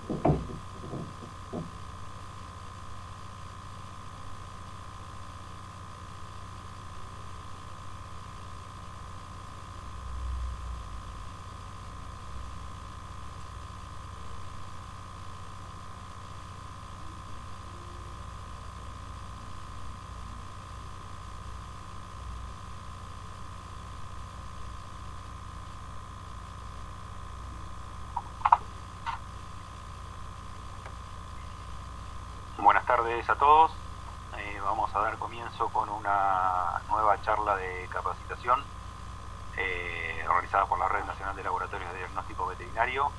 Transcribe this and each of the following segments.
Buenas tardes a todos. Vamos a dar comienzo con una nueva charla de capacitación organizada por la Red Nacional de Laboratorios de Diagnóstico Veterinario.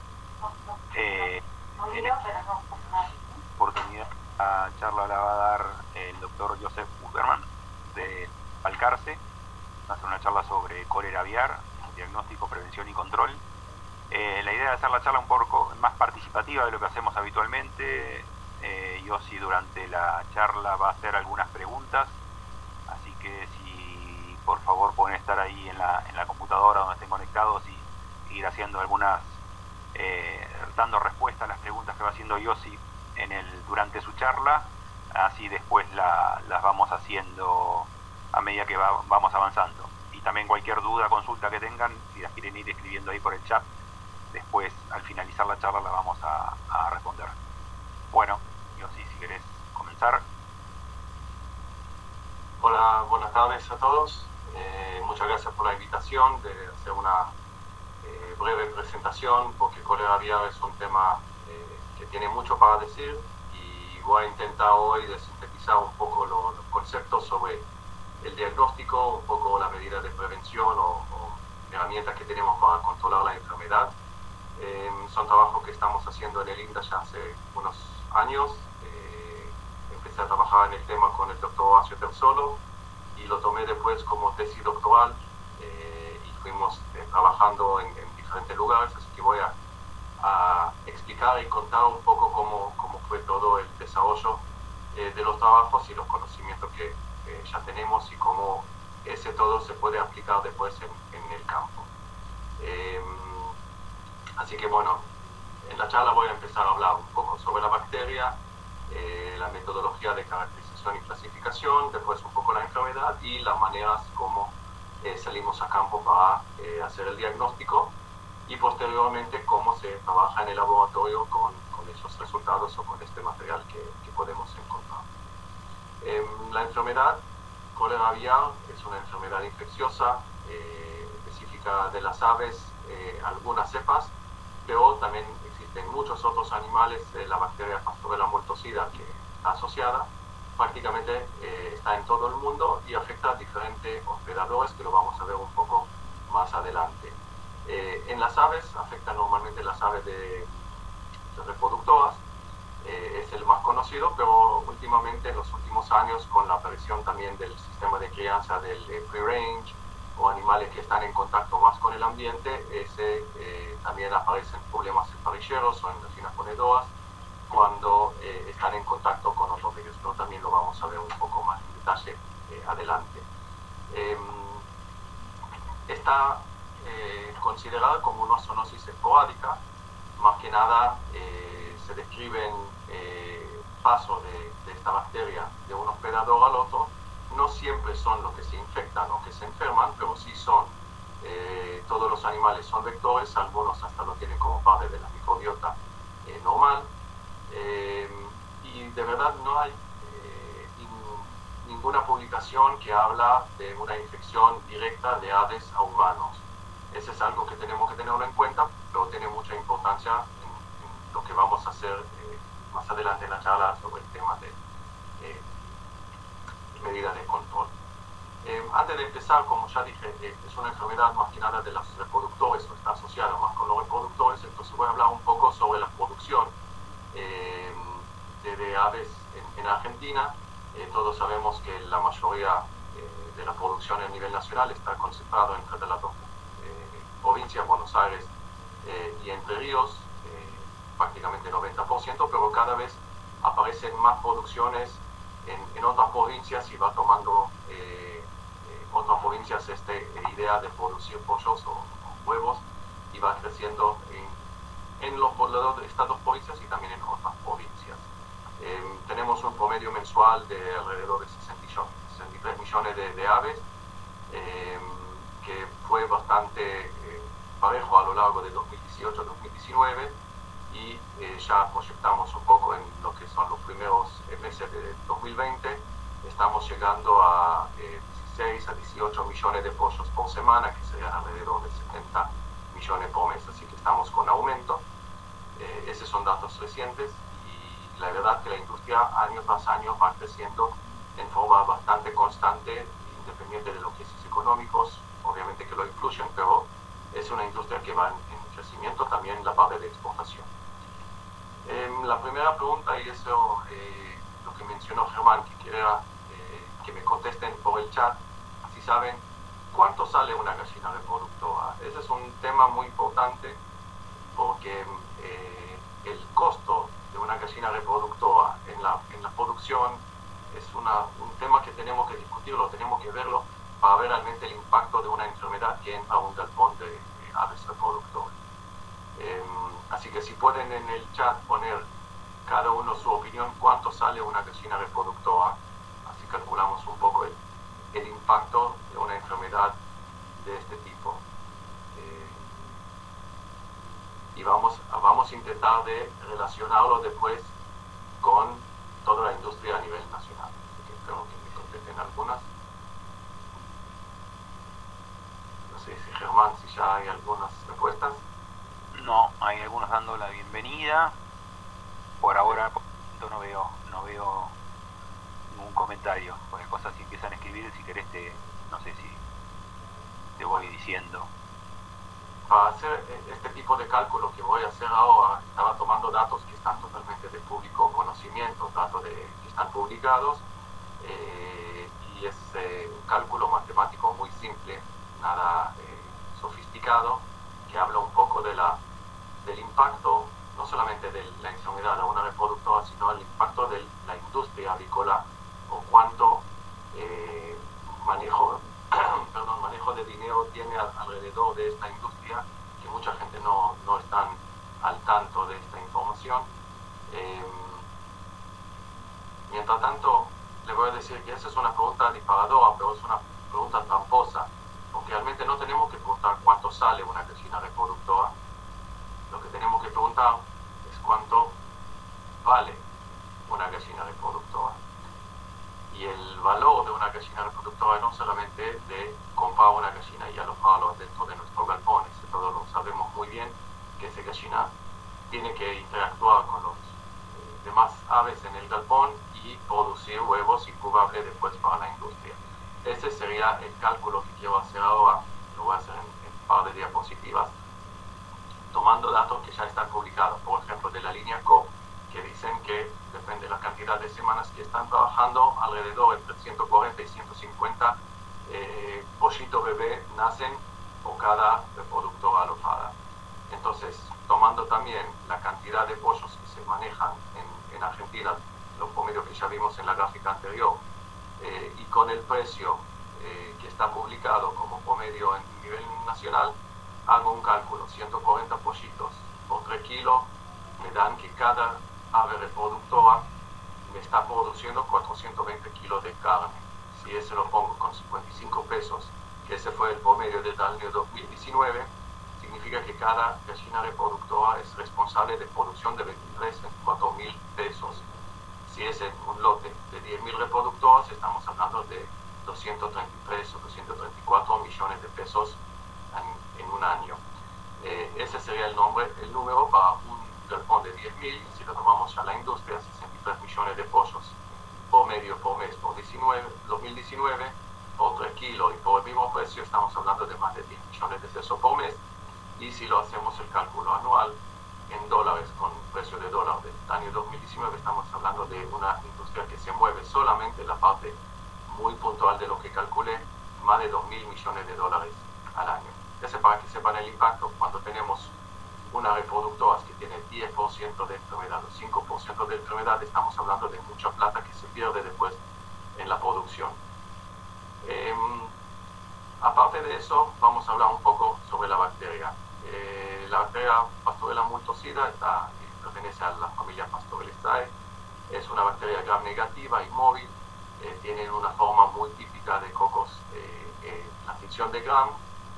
En esta oportunidad la charla la va a dar el doctor Joseph Bucherman de Balcarce. Va a hacer una charla sobre cólera aviar, diagnóstico, prevención y control. La idea de hacer la charla un poco más participativa de lo que hacemos habitualmente. Yossi durante la charla va a hacer algunas preguntas, así que si por favor pueden estar ahí en la computadora donde estén conectados y ir haciendo algunas, dando respuesta a las preguntas que va haciendo Yossi durante su charla, así después las vamos haciendo a medida que vamos avanzando. Y también cualquier duda, consulta que tengan, si las quieren ir escribiendo ahí por el chat, después al finalizar la charla la vamos a responder. Bueno, Yossi, si querés comenzar. Hola, buenas tardes a todos. Muchas gracias por la invitación de hacer una breve presentación, porque cólera aviar es un tema que tiene mucho para decir, y voy a intentar hoy de sintetizar un poco los conceptos sobre el diagnóstico, un poco las medidas de prevención o herramientas que tenemos para controlar la enfermedad. Son trabajos que estamos haciendo en el INDA ya hace unos años. Empecé a trabajar en el tema con el doctor Horacio Terzolo y lo tomé después como tesis doctoral, y fuimos trabajando en diferentes lugares, así que voy a explicar y contar un poco cómo fue todo el desarrollo de los trabajos y los conocimientos que ya tenemos y cómo ese todo se puede aplicar después en el campo. Así que bueno, en la charla voy a empezar a hablar un poco sobre la bacteria, la metodología de caracterización y clasificación, después un poco la enfermedad y las maneras como salimos a campo para hacer el diagnóstico, y posteriormente cómo se trabaja en el laboratorio con esos resultados o con este material que podemos encontrar. La enfermedad cólera aviar es una enfermedad infecciosa específica de las aves, algunas cepas, pero también existen muchos otros animales. La bacteria Pastorella multocida, que está asociada, prácticamente está en todo el mundo y afecta a diferentes hospedadores, que lo vamos a ver un poco más adelante. En las aves afecta normalmente las aves de reproductoras, es el más conocido, pero últimamente en los últimos años, con la aparición también del sistema de crianza del free range o animales que están en contacto más con el ambiente, también aparecen problemas en parrilleros o en gallinas ponedoras cuando están en contacto con otros medios, pero también lo vamos a ver un poco más en detalle adelante. Está considerada como una zoonosis esporádica. Más que nada se describen pasos de esta bacteria de un hospedador al otro. No siempre son los que se infectan o que se enferman, pero sí son, todos los animales son vectores, algunos hasta lo tienen como parte de la microbiota normal, y de verdad no hay ninguna publicación que habla de una infección directa de aves a humanos. Eso es algo que tenemos que tenerlo en cuenta, pero tiene mucha importancia en lo que vamos a hacer más adelante en la charla sobre el tema de medidas de control. Antes de empezar, como ya dije, es una enfermedad más que nada de los reproductores, o está asociada más con los reproductores. Entonces voy a hablar un poco sobre la producción de aves en Argentina. Todos sabemos que la mayoría de la producción a nivel nacional está concentrado entre las dos provincias, Buenos Aires y Entre Ríos, prácticamente 90%, pero cada vez aparecen más producciones en otras provincias y va tomando otras provincias esta idea de producir pollos o huevos, y va creciendo en los estados provincias y también en otras provincias. Tenemos un promedio mensual de alrededor de 63 millones de aves, que fue bastante parejo a lo largo de 2018-2019, y ya proyectamos un poco en lo que son los primeros meses de 2020. Estamos llegando a 16 a 18 millones de pollos por semana, que serían alrededor de 70 millones por mes, así que estamos con aumento. Esos son datos recientes, y la verdad que la industria año tras año va creciendo en forma bastante constante, independiente de los crisis económicos, obviamente que lo influyen, pero es una industria que va en crecimiento también en la parte de exportación. La primera pregunta, y eso lo que mencionó Germán, que quería que me contesten por el chat, si saben cuánto sale una gallina reproductora. Ese es un tema muy importante, porque el costo de una gallina reproductora en la producción es un tema que tenemos que discutirlo, tenemos que verlo para ver realmente el impacto de una enfermedad que entra a un galpón de aves reproductoras. Así que si pueden en el chat poner cada uno su opinión, cuánto sale una gallina reproductora, así calculamos un poco el impacto de una enfermedad de este tipo. Y vamos a intentar de relacionarlo después con toda la industria a nivel nacional. Así que espero que me contesten algunas. No sé si Germán, si ya hay algunas respuestas. No, hay algunos dando la bienvenida. Por ahora no veo ningún comentario. Cualquier cosa, si empiezan a escribir, si querés, no sé si te voy diciendo. Para hacer este tipo de cálculo que voy a hacer ahora, estaba tomando datos que están totalmente de público conocimiento, datos que están publicados, y es un cálculo matemático muy simple, nada sofisticado, que habla un poco del impacto, no solamente de la enfermedad a una reproductora, sino el impacto de la industria avícola, o cuánto manejo de dinero tiene alrededor de esta industria, que mucha gente no está al tanto de esta información. Mientras tanto, le voy a decir que esa es una pregunta disparadora, pero es una pregunta tramposa, porque realmente no tenemos que preguntar cuánto sale una gallina reproductora. Lo que tenemos que preguntar es cuánto vale una gallina reproductora. Y el valor de una gallina reproductora no solamente de comprar una gallina y alojarlo dentro de nuestros galpones. Todos lo sabemos muy bien, que esa gallina tiene que interactuar con los demás aves en el galpón y producir huevos incubables después para la industria. Ese sería el cálculo que quiero hacer ahora. Lo voy a hacer en un par de diapositivas, tomando datos que ya están publicados, por ejemplo de la línea COP, que dicen que depende de la cantidad de semanas que están trabajando, alrededor entre 140 y 150 pollitos bebé nacen por cada reproductora alojada. Entonces, tomando también la cantidad de pollos que se manejan en Argentina, los promedios que ya vimos en la gráfica anterior, y con el precio que está publicado como promedio en nivel nacional, hago un cálculo: 140 pollitos por 3 kilos me dan que cada ave reproductora me está produciendo 420 kilos de carne. Si ese lo pongo con 55 pesos, que ese fue el promedio del año 2019, significa que cada gallina reproductora es responsable de producción de 24 mil pesos. Si es un lote de 10.000 reproductoras, estamos hablando de 233 o 234 millones de pesos en un año. Ese sería el número para un galpón de 10.000. Si lo tomamos a la industria, 63 millones de pollos por medio por mes por 2019, por 3 kilos y por el mismo precio, estamos hablando de más de 10 millones de pesos por mes. Y si lo hacemos el cálculo anual en dólares, con precio de dólar del año 2019, estamos hablando de una industria que se mueve solamente en la parte muy puntual de lo que calculé, más de 2.000 millones de dólares al año. Ese para que sepan el impacto. Cuando tenemos una reproductora que tiene 10% de enfermedad o 5% de enfermedad, estamos hablando de mucha plata que se pierde después en la producción. Aparte de eso, vamos a hablar un poco sobre la bacteria. La bacteria Pastorella multocida pertenece a la familia Pastorellizae. Es una bacteria gram negativa y móvil. Tienen una forma muy típica de cocos, la fricción de gram.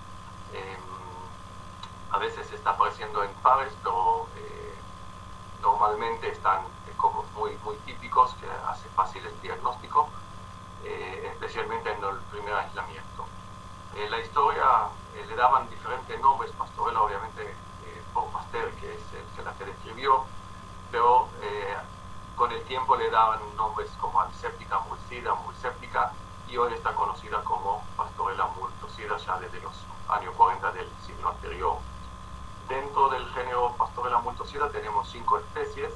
A veces está apareciendo en pares, pero normalmente están cocos muy típicos que hace fácil el diagnóstico, especialmente en el primer aislamiento. La historia le daban diferentes nombres, Pastorella obviamente por Pasteur, que es el que la describió, pero con el tiempo le daban nombres como antiséptica, mulséptica, y hoy está conocida como Pastorella multocida ya desde los años 40 del siglo anterior. Dentro del género Pastorella multocida tenemos 5 especies,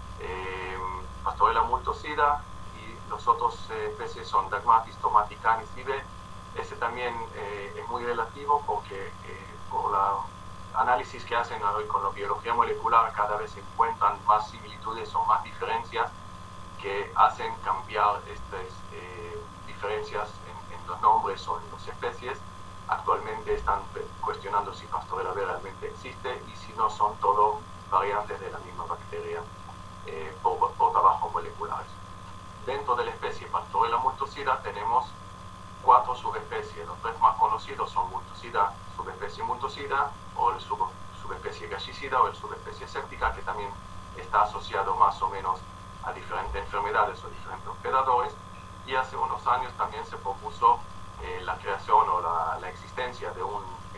Pastorella multocida, y los otros especies son Dagmatis, Tomati, Canis, Ibe. Ese también es muy relativo porque por la análisis que hacen hoy con la biología molecular cada vez se encuentran más similitudes o más diferencias que hacen cambiar estas diferencias en los nombres o en las especies. Actualmente están cuestionando si Pastorella realmente existe y si no son todo variantes de la misma bacteria por trabajos moleculares. Dentro de la especie Pastorella multocida tenemos 4 subespecies. Los 3 más conocidos son multocida, subespecie multocida, o el subespecie gallicida o el subespecie séptica, que también está asociado más o menos a diferentes enfermedades o diferentes hospedadores. Y hace unos años también se propuso la creación o la existencia de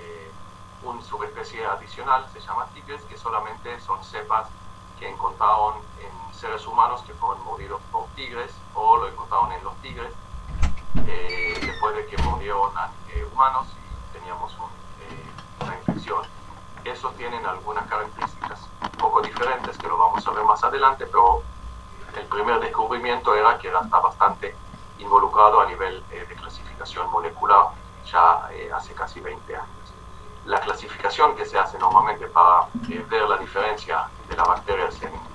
un subespecie adicional, se llama tigres, que solamente son cepas que encontraron en seres humanos que fueron mordidos por tigres o lo encontraron en los tigres después de que murieron humanos y teníamos una infección. Esos tienen algunas características un poco diferentes que lo vamos a ver más adelante, pero el primer descubrimiento era que está bastante involucrado a nivel de clasificación molecular ya hace casi 20 años. La clasificación que se hace normalmente para ver la diferencia de las bacterias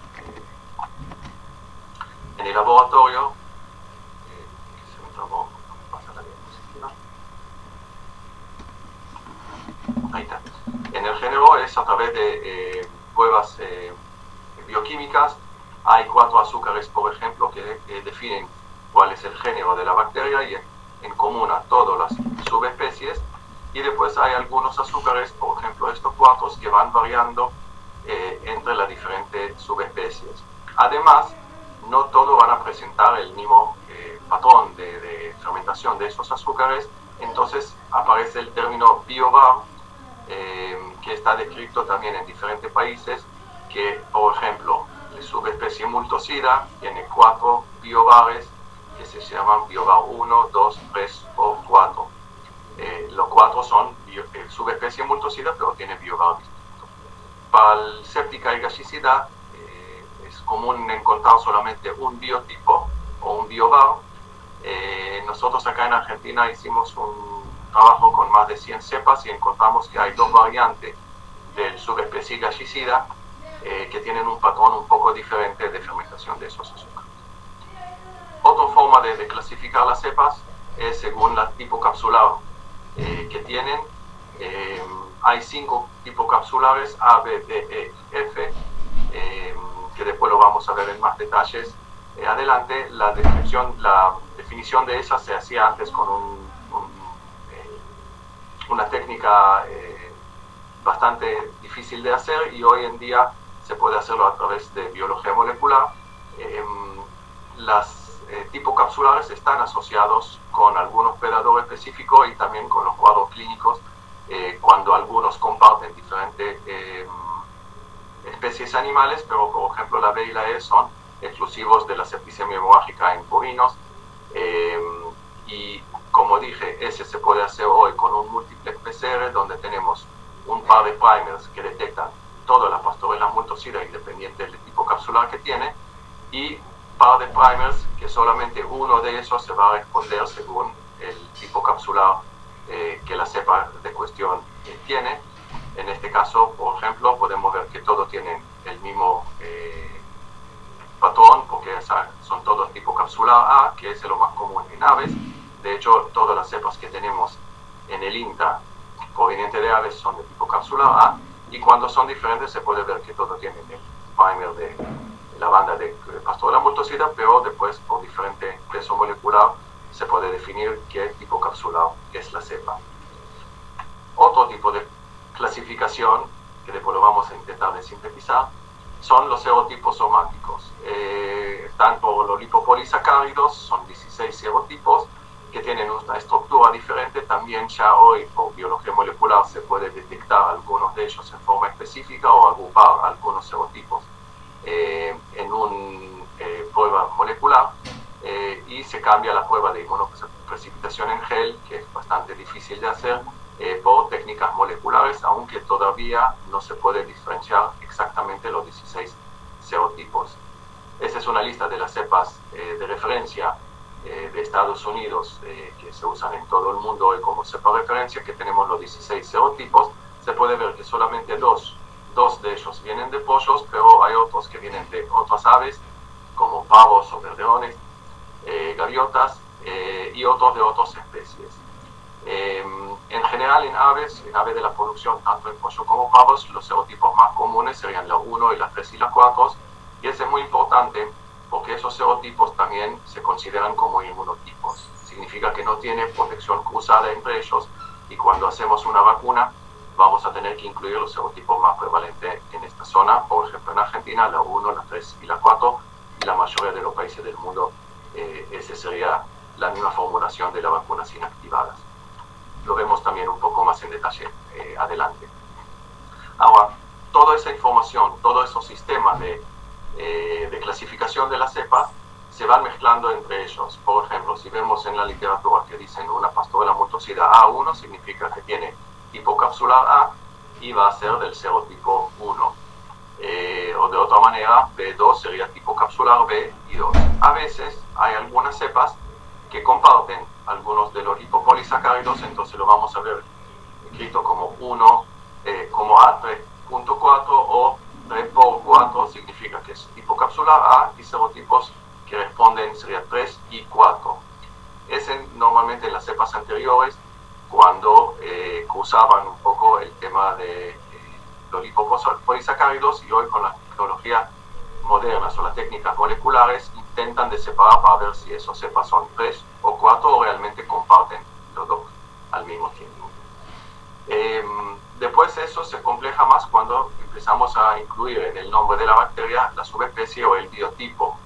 en el laboratorio, ahí está. En el género es a través de pruebas bioquímicas. Hay 4 azúcares, por ejemplo, que definen cuál es el género de la bacteria y en común a todas las subespecies. Y después hay algunos azúcares, por ejemplo estos 4, que van variando entre las diferentes subespecies. Además, no todos van a presentar el mismo patrón de fermentación de esos azúcares. Entonces aparece el término biovar, que está descrito también en diferentes países, que por ejemplo la subespecie multocida tiene 4 biovares que se llaman biovar 1, 2, 3 o 4. Los 4 son subespecie multocida, pero tiene biovar distinto. Para el séptica y gallicida es común encontrar solamente un biotipo o un biovar. Nosotros acá en Argentina hicimos un trabajo con más de 100 cepas y encontramos que hay 2 variantes del subespecie gallicida que tienen un patrón un poco diferente de fermentación de esos azúcares. Otra forma de clasificar las cepas es según la tipo capsular que tienen. Hay 5 tipos capsulares, A, B, D, E y F, que después lo vamos a ver en más detalles adelante. La definición de esas se hacía antes con una técnica bastante difícil de hacer y hoy en día se puede hacerlo a través de biología molecular. Las tipos capsulares están asociados con algún hospedador específico y también con los cuadros clínicos cuando algunos comparten diferentes especies animales, pero por ejemplo la B y la E son exclusivos de la septicemia hemorrágica en bovinos. Y como dije, ese se puede hacer hoy con un múltiplex PCR donde tenemos un par de primers que detectan toda la Pastorella multocida independiente del tipo capsular que tiene y par de primers que solamente uno de esos se va a responder según el tipo capsular que la cepa de cuestión tiene. En este caso, por ejemplo, podemos ver que todos tienen el mismo patrón porque son todos tipo capsular A, que es lo más común en aves. De hecho, todas las cepas que tenemos en el INTA provenientes de aves son de tipo capsular A y cuando son diferentes se puede ver que todos tienen el primer de la banda de Pastorela multocida, pero después por diferente peso molecular se puede definir qué tipo capsular es la cepa. Otro tipo de clasificación, que después lo vamos a intentar de sintetizar, son los serotipos somáticos. Están por los lipopolisacáridos, son 16 serotipos que tienen una estructura diferente. También ya hoy por biología molecular se puede detectar algunos de ellos en forma específica o agrupar algunos serotipos en una prueba molecular, y se cambia la prueba de inmunoprecipitación en gel, que es bastante difícil de hacer, por técnicas moleculares, aunque todavía no se puede diferenciar exactamente los 16 serotipos. Esa es una lista de las cepas de referencia de Estados Unidos que se usan en todo el mundo hoy como cepa de referencia, que tenemos los 16 serotipos. Se puede ver que solamente dos de ellos vienen de pollos, pero hay otros que vienen de otras aves, como pavos o verdeones, gaviotas, y otros de otras especies. En general en aves de la producción, tanto en pollo como pavos, los serotipos más comunes serían la 1, y la 3 y la 4, y eso es muy importante porque esos serotipos también se consideran como inmunotipos. Significa que no tiene protección cruzada entre ellos, y cuando hacemos una vacuna vamos a tener que incluir los serotipos más prevalentes en esta zona. Por ejemplo, en Argentina, la 1, la 3 y la 4, y la mayoría de los países del mundo, esa sería la misma formulación de las vacunas inactivadas. Lo vemos también un poco más en detalle adelante. Ahora, toda esa información, todos esos sistemas de clasificación de las cepas se van mezclando entre ellos. Por ejemplo, si vemos en la literatura que dicen una Pastorela multocida A1, significa que tiene tipo capsular A y va a ser del serotipo 1. O de otra manera, B2 sería tipo capsular B y 2. A veces hay algunas cepas que comparten algunos de los lipopolisacáridos, entonces lo vamos a ver escrito como 1, como A3.4 o 3x4, significa que es tipo capsular A, y serotipos que responden sería 3 y 4. Ese normalmente en las cepas anteriores, cuando cruzaban un poco el tema de los lipopolisacáridos, y hoy con las tecnologías modernas o las técnicas moleculares intentan de separar para ver si esos cepas son 3 o 4 o realmente comparten los dos al mismo tiempo. Después eso se compleja más cuando empezamos a incluir en el nombre de la bacteria la subespecie o el biotipo.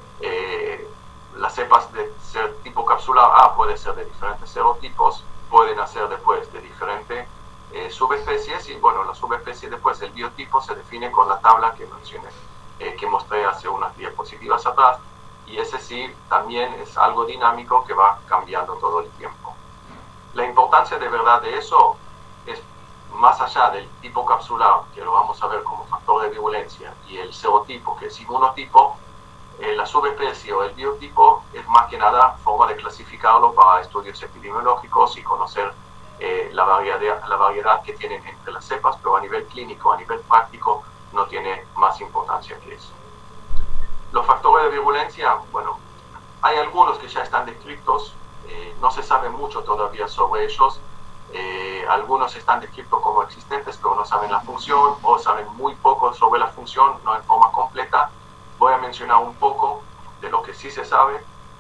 Las cepas de ser tipo capsular A pueden ser de diferentes serotipos, pueden hacer después de diferentes subespecies, y bueno, la subespecie después, el biotipo, se define con la tabla que mencioné, que mostré hace unas diapositivas atrás, y ese sí también es algo dinámico que va cambiando todo el tiempo. La importancia de verdad de eso es, más allá del tipo capsular, que lo vamos a ver como factor de virulencia, y el serotipo, que es inmunotipo, la subespecie o el biotipo es más que nada forma de clasificarlo para estudios epidemiológicos y conocer la variedad que tienen entre las cepas, pero a nivel clínico, a nivel práctico, no tiene más importancia que eso. Los factores de virulencia, bueno, hay algunos que ya están descritos, no se sabe mucho todavía sobre ellos. Algunos están descritos como existentes, pero no saben la función, o saben muy poco sobre la función, no en forma completa. Voy a mencionar un poco de lo que sí se sabe,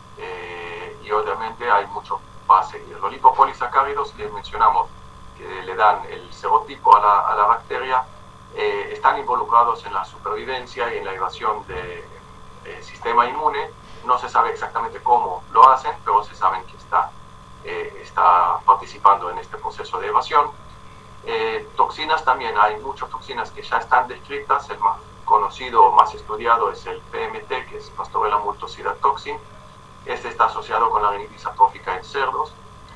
y obviamente hay mucho para seguir. Los lipopolisacáridos que mencionamos, que le dan el serotipo a la bacteria, están involucrados en la supervivencia y en la evasión del sistema inmune. No se sabe exactamente cómo lo hacen, pero se saben que está participando en este proceso de evasión. Toxinas también, hay muchas toxinas que ya están descritas. El más conocido, más estudiado es el PMT, que es Pastorela multocida toxin. Este está asociado con la rinitis atrófica en cerdos,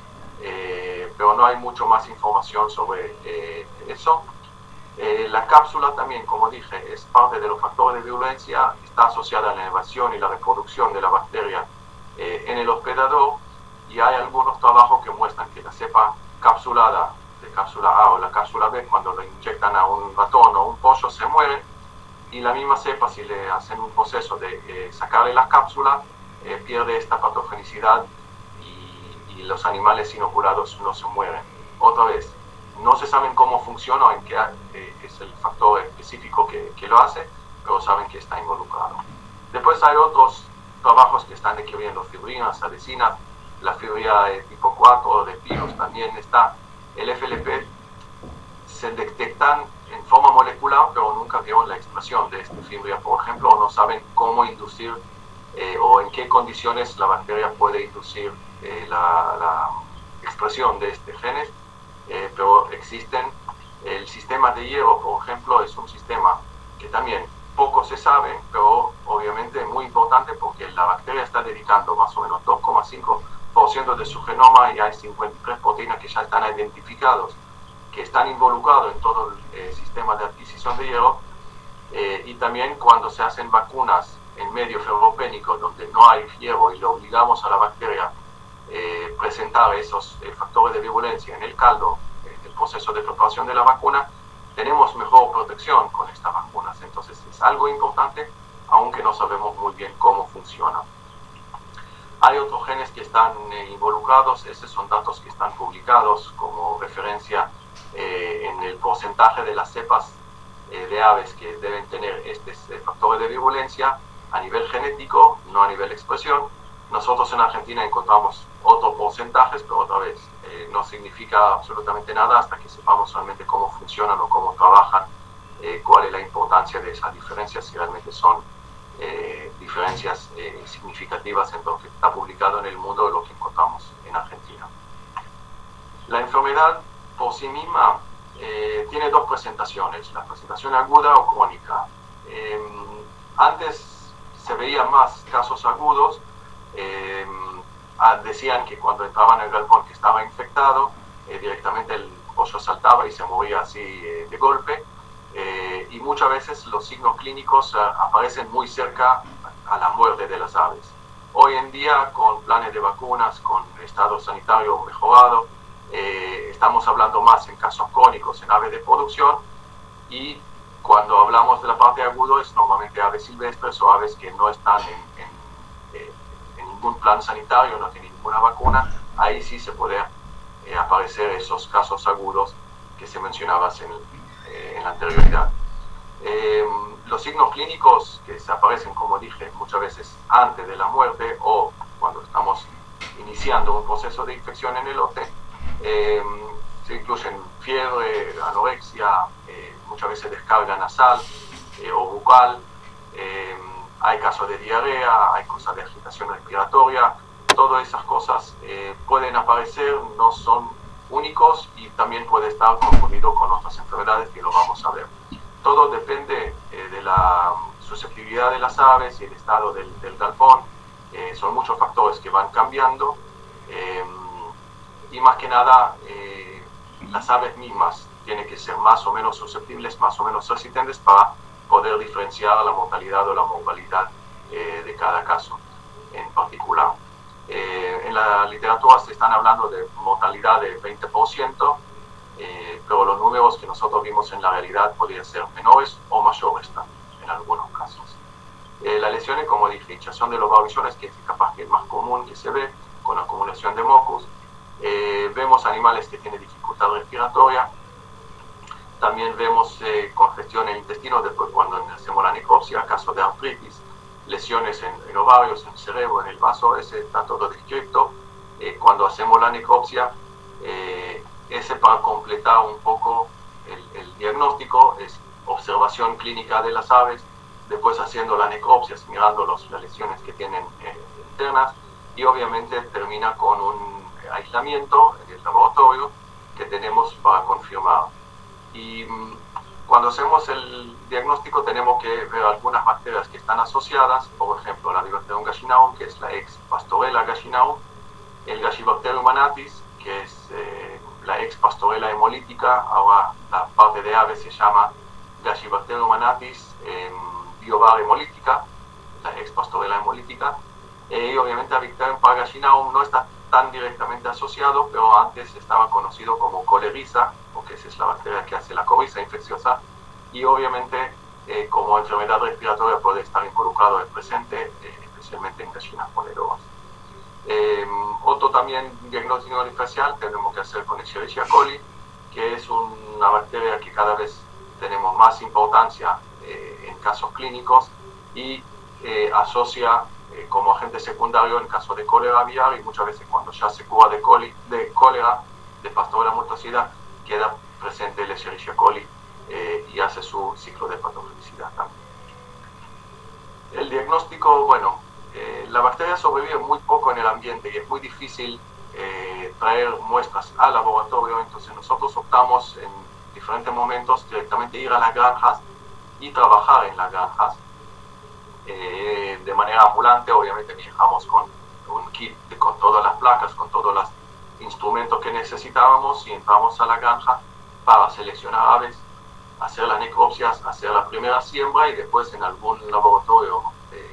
pero no hay mucho más información sobre eso. La cápsula también, como dije, es parte de los factores de virulencia, está asociada a la evasión y la reproducción de la bacteria en el hospedador, y hay algunos trabajos que muestran que la cepa capsulada de cápsula A o la cápsula B, cuando lo inyectan a un ratón o un pollo, se muere, y la misma cepa, si le hacen un proceso de sacarle la cápsula, pierde esta patogenicidad, y los animales inoculados no se mueren. Otra vez, No se saben cómo funciona o en qué es el factor específico que lo hace, pero saben que está involucrado. Después hay otros trabajos que están describiendo fibrinas, adhesinas, la fibria de tipo 4 de virus también está. El FLP se detectan en forma molecular, pero nunca vieron la expresión de esta fibria, por ejemplo, o no saben cómo inducir o en qué condiciones la bacteria puede inducir la expresión de este genes, pero existen. El sistema de hierro, por ejemplo, es un sistema que también poco se sabe, pero obviamente muy importante porque la bacteria está dedicando más o menos 2,5% de su genoma y hay 53 proteínas que ya están identificados, que están involucrados en todo el sistema de adquisición de hierro, y también cuando se hacen vacunas en medio ferropénico donde no hay hierro y le obligamos a la bacteria a presentar esos factores de virulencia en el caldo, en el proceso de preparación de la vacuna, tenemos mejor protección con estas vacunas. Entonces es algo importante, aunque no sabemos muy bien cómo funciona. Hay otros genes que están involucrados, esos son datos que están publicados como referencia en el porcentaje de las cepas de aves que deben tener estos factores de virulencia a nivel genético, no a nivel expresión. Nosotros en Argentina encontramos otros porcentajes, pero otra vez no significa absolutamente nada hasta que sepamos realmente cómo funcionan o cómo trabajan, cuál es la importancia de esas diferencias, si realmente son diferencias significativas en lo que está publicado en el mundo y lo que encontramos en Argentina. La enfermedad por sí misma tiene dos presentaciones, la presentación aguda o crónica. Antes se veían más casos agudos, decían que cuando entraban en el galpón que estaba infectado, directamente el pollo saltaba y se moría así de golpe, y muchas veces los signos clínicos aparecen muy cerca a la muerte de las aves. Hoy en día, con planes de vacunas, con estado sanitario mejorado, estamos hablando más en casos crónicos, en aves de producción, y cuando hablamos de la parte aguda es normalmente aves silvestres o aves que no están en ningún plan sanitario, no tienen ninguna vacuna. Ahí sí se puede aparecer esos casos agudos que se mencionaban en la anterioridad. Los signos clínicos que se aparecen, como dije, muchas veces antes de la muerte o cuando estamos iniciando un proceso de infección en el lote, se incluyen fiebre, anorexia, muchas veces descarga nasal o bucal, hay casos de diarrea, hay cosas de agitación respiratoria. Todas esas cosas pueden aparecer, no son únicos y también puede estar confundido con otras enfermedades que lo vamos a ver. Todo depende de la susceptibilidad de las aves y el estado del galpón. Son muchos factores que van cambiando, y más que nada las aves mismas tienen que ser más o menos susceptibles, más o menos resistentes para poder diferenciar la mortalidad o la mortalidad de cada caso en particular. En la literatura se están hablando de mortalidad de 20%, pero los números que nosotros vimos en la realidad podrían ser menores o mayores también en algunos casos. Las lesiones, como dije, hinchazón de los barbillones, que es capaz que es más común que se ve, con acumulación de mocos. Vemos animales que tienen dificultad respiratoria. También vemos congestión en el intestino después cuando hacemos la necropsia, casos de artritis, lesiones en ovarios, en el cerebro, en el vaso, ese está todo descrito. Cuando hacemos la necropsia, ese para completar un poco el diagnóstico es observación clínica de las aves, después haciendo la necropsia, mirando las lesiones que tienen internas, y obviamente termina con un aislamiento en el laboratorio que tenemos para confirmar. Y cuando hacemos el diagnóstico tenemos que ver algunas bacterias que están asociadas, por ejemplo la Bifidobacterium gallinarum, que es la ex Pastorella gallinarum, el Gallibacterium manatis, que es la ex Pastorella hemolítica, ahora la parte de aves se llama Gallibacterium manatis biovar hemolítica, la ex Pastorella hemolítica, y obviamente la Bifidobacterium paragallinarum no está tan directamente asociado, pero antes estaba conocido como coleriza, porque esa es la bacteria que hace la coryza infecciosa, y obviamente como enfermedad respiratoria puede estar involucrado el presente, especialmente en gallinas ponedoras. Otro también diagnóstico diferencial tenemos que hacer con Escherichia coli, que es una bacteria que cada vez tenemos más importancia en casos clínicos y asocia como agente secundario en caso de cólera aviar, y muchas veces cuando ya se cura de cólera, de Pasteurella multocida, queda presente el Escherichia coli y hace su ciclo de patogenicidad también. El diagnóstico, bueno, la bacteria sobrevive muy poco en el ambiente y es muy difícil traer muestras al laboratorio, entonces nosotros optamos en diferentes momentos directamente ir a las granjas y trabajar en las granjas de manera ambulante. Obviamente viajamos con un kit con todas las placas, con todos los instrumentos que necesitábamos, y entramos a la granja para seleccionar aves, hacer las necropsias, hacer la primera siembra y después en algún laboratorio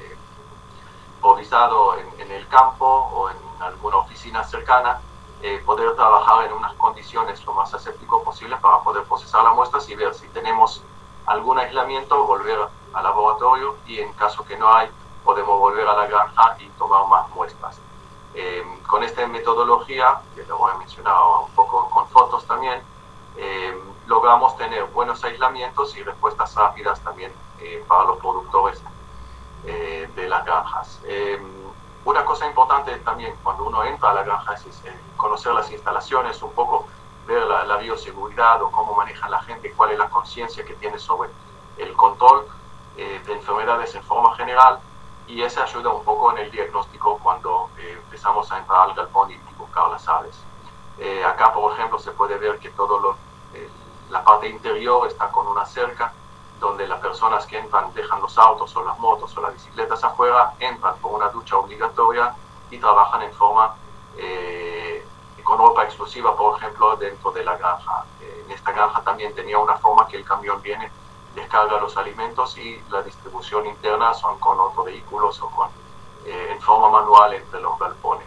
improvisado en el campo o en alguna oficina cercana, poder trabajar en unas condiciones lo más asépticas posible para poder procesar las muestras y ver si tenemos algún aislamiento, volver al laboratorio, y en caso que no hay, podemos volver a la granja y tomar más muestras. Con esta metodología, que lo voy a mencionar un poco con fotos también, logramos tener buenos aislamientos y respuestas rápidas también para los productores de las granjas. Una cosa importante también cuando uno entra a la granja es conocer las instalaciones, un poco ver la bioseguridad o cómo maneja la gente, cuál es la conciencia que tiene sobre el control de enfermedades en forma general, y eso ayuda un poco en el diagnóstico cuando empezamos a entrar al galpón y buscar las aves. Acá, por ejemplo, se puede ver que todo la parte interior está con una cerca, donde las personas que entran dejan los autos o las motos o las bicicletas afuera, entran con una ducha obligatoria y trabajan en forma con ropa exclusiva, por ejemplo, dentro de la granja. En esta granja también tenía una forma que el camión viene, descarga los alimentos y la distribución interna son con otros vehículos o en forma manual entre los galpones.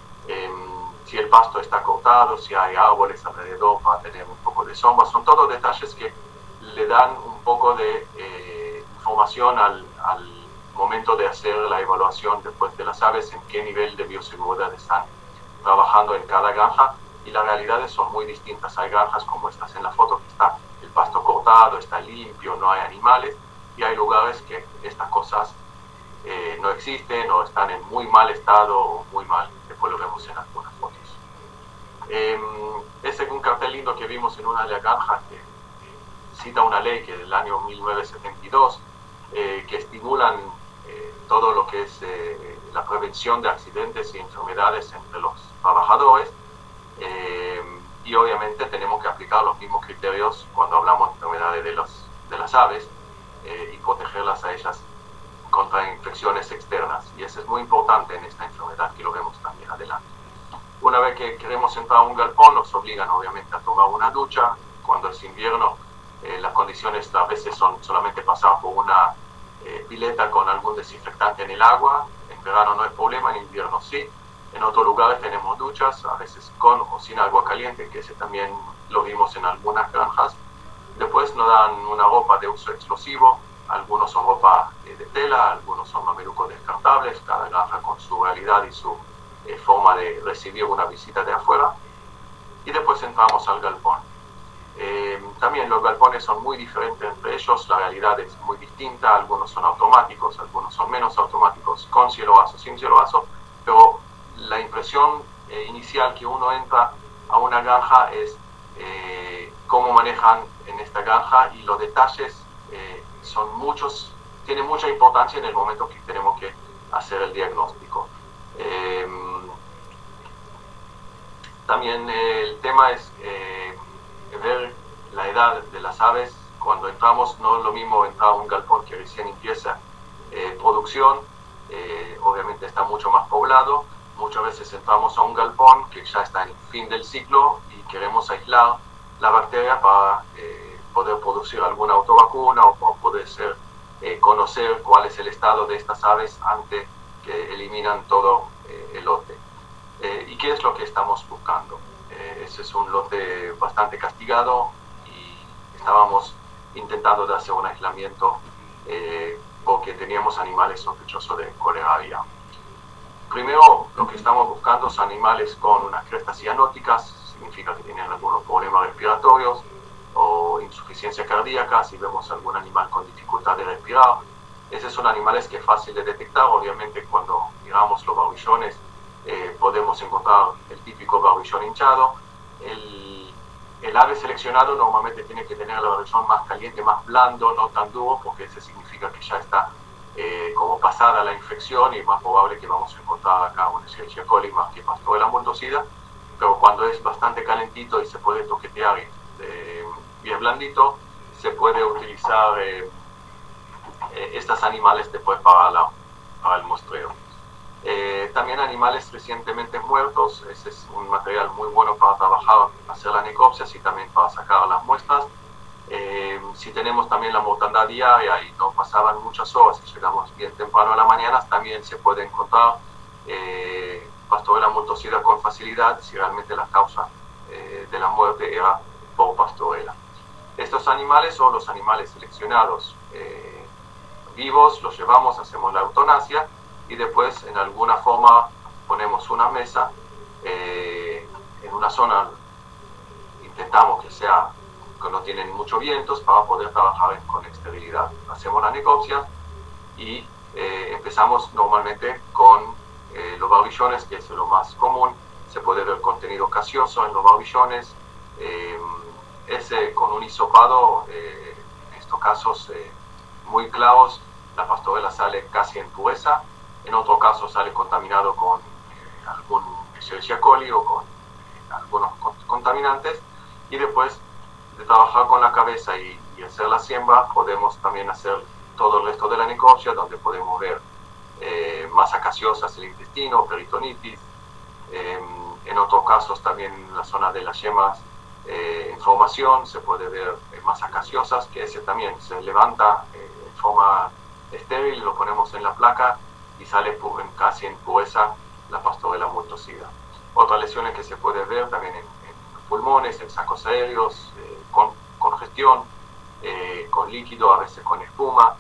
Si el pasto está cortado, si hay árboles alrededor para tener un poco de sombra, son todos detalles que le dan un poco de información al momento de hacer la evaluación después de las aves, en qué nivel de bioseguridad están trabajando en cada granja, y las realidades son muy distintas. Hay granjas como estas en la foto, que está el pasto cortado, está limpio, no hay animales, y hay lugares que estas cosas no existen o están en muy mal estado o muy mal. Después lo vemos en algunas fotos. Es un cartel lindo que vimos en una de las granjas que cita una ley que del año 1972 que estimulan todo lo que es la prevención de accidentes y enfermedades entre los trabajadores, y obviamente tenemos que aplicar los mismos criterios cuando hablamos de enfermedades de las aves y protegerlas a ellas contra infecciones externas, y eso es muy importante en esta enfermedad, que lo vemos también adelante. Una vez que queremos entrar a un galpón, nos obligan obviamente a tomar una ducha. Cuando es invierno, las condiciones a veces son solamente pasar por una pileta con algún desinfectante en el agua. En verano no hay problema, en invierno sí. En otros lugares tenemos duchas, a veces con o sin agua caliente, que ese también lo vimos en algunas granjas. Después nos dan una ropa de uso exclusivo, algunos son ropa de tela, algunos son mamelucos descartables, cada granja con su realidad y su forma de recibir una visita de afuera. Y después entramos al galpón. También los galpones son muy diferentes entre ellos, la realidad es muy distinta, algunos son automáticos, algunos son menos automáticos, con cielo raso, sin cielo raso, pero la impresión inicial que uno entra a una granja es cómo manejan en esta granja, y los detalles son muchos, tienen mucha importancia en el momento que tenemos que hacer el diagnóstico. También el tema es ver la edad de las aves. Cuando entramos, no es lo mismo entrar a un galpón que recién empieza producción, obviamente está mucho más poblado. Muchas veces entramos a un galpón que ya está en el fin del ciclo y queremos aislar la bacteria para poder producir alguna autovacuna o para poder conocer cuál es el estado de estas aves antes que eliminan todo el lote. ¿Y qué es lo que estamos buscando? Ese es un lote bastante castigado y estábamos intentando de hacer un aislamiento porque teníamos animales sospechosos de cólera aviar. Primero, lo que estamos buscando son animales con unas crestas cianóticas. significa que tienen algunos problemas respiratorios o insuficiencia cardíaca, si vemos algún animal con dificultad de respirar. Esos son animales que es fácil de detectar. Obviamente cuando miramos los barbillones podemos encontrar el típico barbillón hinchado. El ave seleccionado normalmente tiene que tener el barbillón más caliente, más blando, no tan duro, porque eso significa que ya está como pasada la infección y es más probable que vamos a encontrar acá una Escherichia coli más que Pasteurella multocida. Pero cuando es bastante calentito y se puede toquetear bien blandito, se puede utilizar estos animales después para el muestreo. También animales recientemente muertos, ese es un material muy bueno para trabajar, hacer la necropsias y también para sacar las muestras. Si tenemos también la mortandad diaria y no pasaban muchas horas y llegamos bien temprano a la mañana, también se puede encontrar Pasteurella multocida con facilidad si realmente la causa de la muerte era por Pasteurella. Estos animales son los animales seleccionados vivos, los llevamos, hacemos la eutanasia y después en alguna forma ponemos una mesa en una zona, intentamos que no tienen mucho vientos para poder trabajar con esterilidad. Hacemos la necropsia y empezamos normalmente con los barbillones, que es lo más común. Se puede ver contenido gaseoso en los barbillones. Con un hisopado, en estos casos muy claros, la Pasteurella sale casi en pureza. En otro caso sale contaminado con algún Escherichia coli o con algunos contaminantes. Y después de trabajar con la cabeza y hacer la siembra, podemos también hacer todo el resto de la necropsia, donde podemos ver masas gaseosas en el intestino, peritonitis. En otros casos también en la zona de las yemas en formación se puede ver masas gaseosas, que ese también se levanta en forma estéril, lo ponemos en la placa y sale casi en pureza la Pasteurella multocida. Otras lesiones que se puede ver también en pulmones, en sacos aéreos, con congestión, con líquido, a veces con espuma.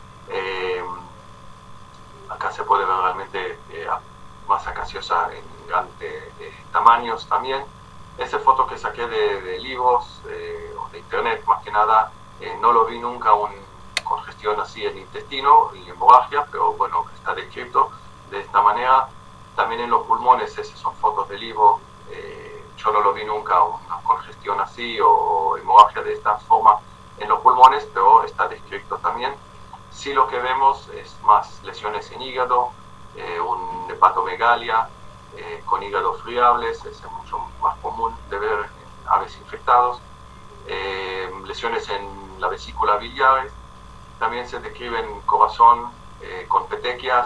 Acá se puede ver realmente masa gaseosa en grandes tamaños también. Esa foto que saqué de libros o de internet, más que nada, no lo vi nunca una congestión así en el intestino y hemorragia, pero bueno, está descrito de esta manera. También en los pulmones, esas son fotos de libro. Yo no lo vi nunca una congestión así o hemorragia de esta forma en los pulmones, pero está descrito también. Sí, lo que vemos es más lesiones en hígado, un hepatomegalia con hígado friables, es mucho más común de ver en aves infectados. Lesiones en la vesícula biliar, también se describen corazón con petequias.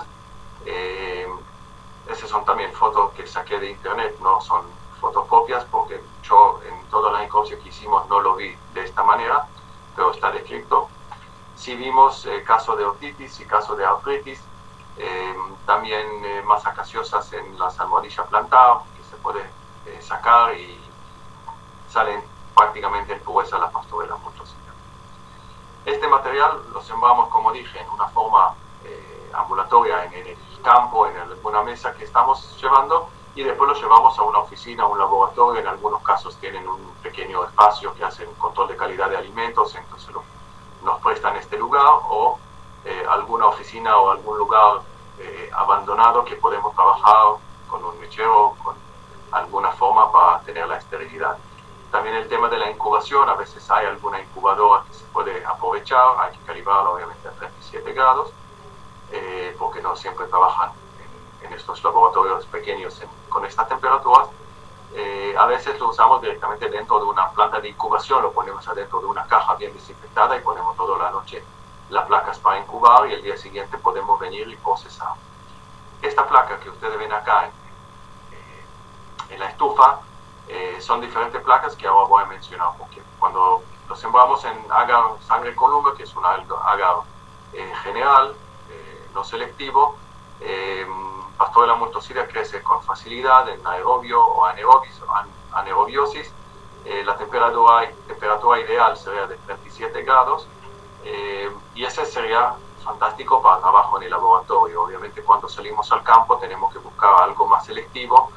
Esas son también fotos que saqué de internet, no son fotos propias porque yo en toda la necropsia que hicimos no lo vi de esta manera, pero está descrito. Sí vimos casos de otitis y casos de artritis, también masas gaseosas en las almohadillas plantar que se puede sacar y salen prácticamente en pureza la Pasteurella multocida. Este material lo sembramos, como dije, en una forma ambulatoria en el campo, en alguna mesa que estamos llevando, y después lo llevamos a una oficina, a un laboratorio. En algunos casos tienen un pequeño espacio que hacen control de calidad de alimentos, entonces nos prestan este lugar, o alguna oficina o algún lugar abandonado que podemos trabajar con un mechero, con alguna forma para tener la esterilidad. También el tema de la incubación, a veces hay alguna incubadora que se puede aprovechar, hay que calibrarla obviamente a 37 grados, porque no siempre trabajan en estos laboratorios pequeños con estas temperaturas. A veces lo usamos directamente dentro de una planta de incubación, lo ponemos adentro de una caja bien desinfectada y ponemos toda la noche las placas para incubar y el día siguiente podemos venir y procesar. Esta placa que ustedes ven acá en la estufa son diferentes placas que ahora voy a mencionar, porque cuando lo sembramos en agar sangre columba, que es un agar general, no selectivo, Pasteurella multocida crece con facilidad en aerobio o anaerobiosis. La temperatura ideal sería de 37 grados y ese sería fantástico para trabajo en el laboratorio. Obviamente cuando salimos al campo tenemos que buscar algo más selectivo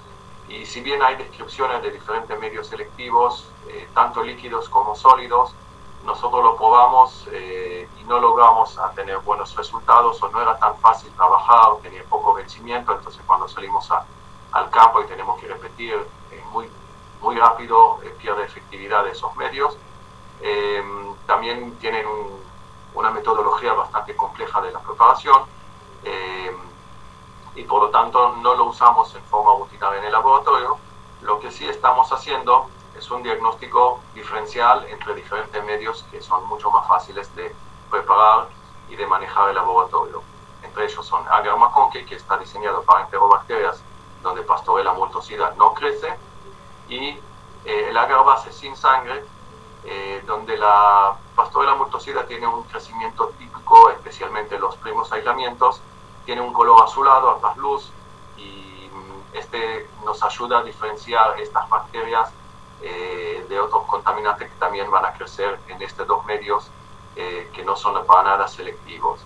Y si bien hay descripciones de diferentes medios selectivos, tanto líquidos como sólidos, nosotros lo probamos y no logramos a tener buenos resultados, o no era tan fácil trabajar, tenía poco vencimiento. Entonces cuando salimos al campo y tenemos que repetir muy rápido, pierde efectividad de esos medios. También tienen una metodología bastante compleja de la preparación, y por lo tanto no lo usamos en forma rutinaria en el laboratorio. Lo que sí estamos haciendo es un diagnóstico diferencial entre diferentes medios que son mucho más fáciles de preparar y de manejar el laboratorio. Entre ellos son Agar-McConkey, que está diseñado para enterobacterias donde Pastorella multocida no crece, y el agar base sin sangre, donde la Pastorella multocida tiene un crecimiento típico, especialmente los primos aislamientos, tiene un color azulado, a luz, y este nos ayuda a diferenciar estas bacterias de otros contaminantes que también van a crecer en estos dos medios, que no son para nada selectivos.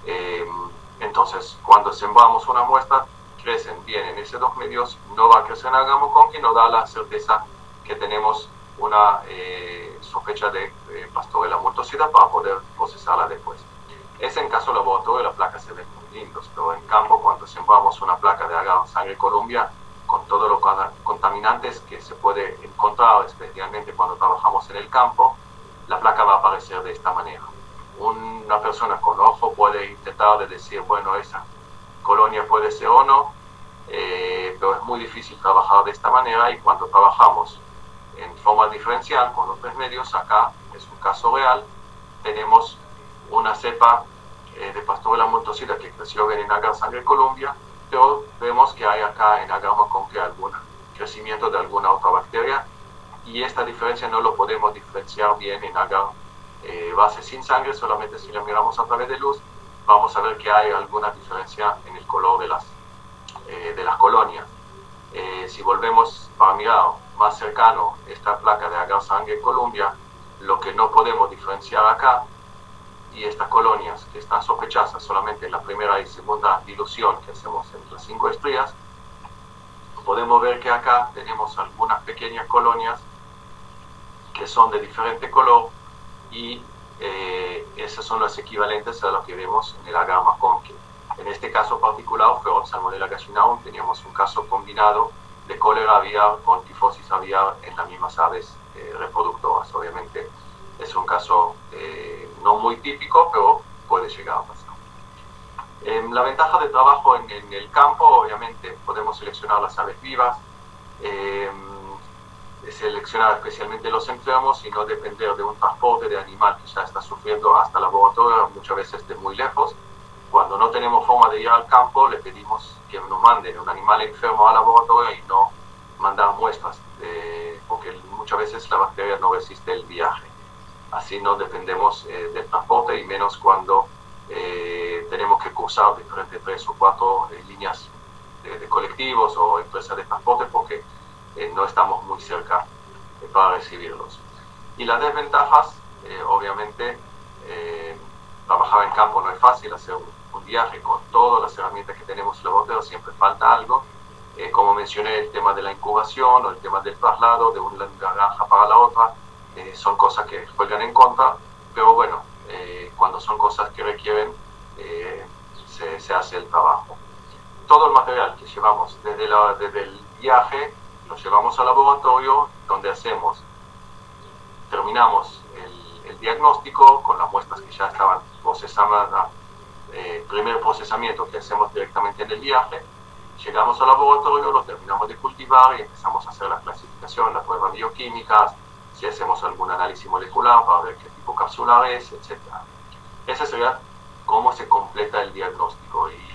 Entonces, cuando sembramos una muestra, crecen bien en esos dos medios, no va a crecer en Agar-McConkey, nos da la certeza que tenemos una sospecha de Pastorella multocida para poder procesarla después. Es en caso laboratorio, las placas se ven muy lindos, pero en campo, cuando sembramos una placa de agar sangre Columbia, con todos los contaminantes que se puede encontrar, especialmente cuando trabajamos en el campo, la placa va a aparecer de esta manera. Una persona con ojo puede intentar de decir, bueno, esa colonia puede ser o no, pero es muy difícil trabajar de esta manera, y cuando trabajamos en forma diferencial con los tres medios, acá es un caso real, tenemos una cepa de Pastorella multocida que creció bien en agar sangre Columbia, pero vemos que hay acá en Agar-McConkey algún crecimiento de alguna otra bacteria, y esta diferencia no lo podemos diferenciar bien en agar base sin sangre. Solamente si la miramos a través de luz vamos a ver que hay alguna diferencia en el color de las colonias. Si volvemos para mirar más cercano esta placa de agar sangre Columbia, lo que no podemos diferenciar acá, y estas colonias que están sospechosas solamente en la primera y segunda dilución que hacemos entre las 5 estrías, podemos ver que acá tenemos algunas pequeñas colonias que son de diferente color, y esos son los equivalentes a lo que vemos en el Agar-McConkey. En este caso particular fue Salmonella gallinarum, teníamos un caso combinado de cólera aviar con tifosis aviar en las mismas aves reproductoras. Obviamente es un caso no muy típico, pero puede llegar a pasar. La ventaja de trabajo en el campo, obviamente podemos seleccionar las aves vivas, seleccionar especialmente los enfermos, y no depender de un transporte de animal que ya está sufriendo hasta el laboratorio, muchas veces de muy lejos. Cuando no tenemos forma de ir al campo, le pedimos que nos manden un animal enfermo al laboratorio y no mandar muestras, porque muchas veces la bacteria no resiste el viaje. Así no dependemos del transporte, y menos cuando tenemos que cruzar diferentes 3 o 4 líneas de colectivos o empresas de transporte, porque no estamos muy cerca para recibirlos. Y las desventajas, obviamente, trabajar en campo no es fácil. Hacer un viaje con todas las herramientas que tenemos en el laboratorio, siempre falta algo. Como mencioné, el tema de la incubación o el tema del traslado de una granja para la otra, son cosas que juegan en contra, pero bueno, cuando son cosas que requieren, se hace el trabajo. Todo el material que llevamos desde el viaje lo llevamos al laboratorio, donde terminamos el diagnóstico con las muestras que ya estaban procesadas, primer procesamiento que hacemos directamente en el viaje. Llegamos al laboratorio, lo terminamos de cultivar y empezamos a hacer la clasificación, las pruebas bioquímicas, si hacemos algún análisis molecular para ver qué tipo capsular es, etc. Ese sería cómo se completa el diagnóstico. Y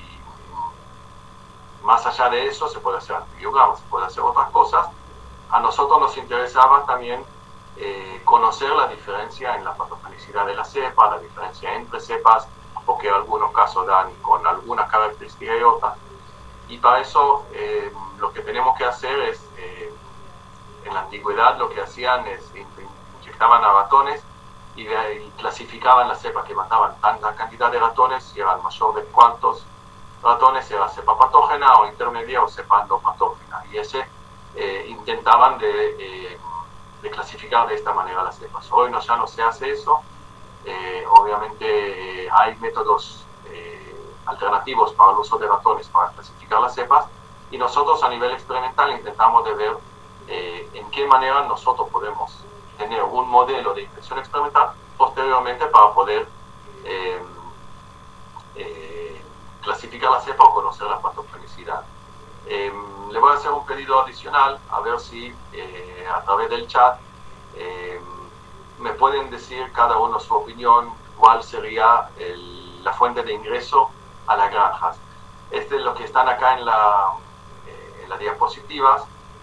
más allá de eso, se puede hacer antibiogramas, se puede hacer otras cosas. A nosotros nos interesaba también conocer la diferencia en la patogenicidad de la cepa, la diferencia entre cepas, porque en algunos casos dan con alguna característica y otras. Y para eso lo que tenemos que hacer es, en la antigüedad lo que hacían es inyectaban a ratones y clasificaban las cepas que mataban tanta cantidad de ratones, y era el mayor de cuántos ratones era cepa patógena o intermedia o cepa no patógena. Y ese intentaban de clasificar de esta manera las cepas. Hoy ya no se hace eso. Obviamente hay métodos alternativos para el uso de ratones para clasificar las cepas, y nosotros a nivel experimental intentamos de ver en qué manera nosotros podemos tener un modelo de infección experimental posteriormente para poder clasificar la cepa o conocer la patogenicidad. Le voy a hacer un pedido adicional, a ver si a través del chat me pueden decir cada uno su opinión, cuál sería la fuente de ingreso a las granjas. Este es lo que están acá en la diapositiva,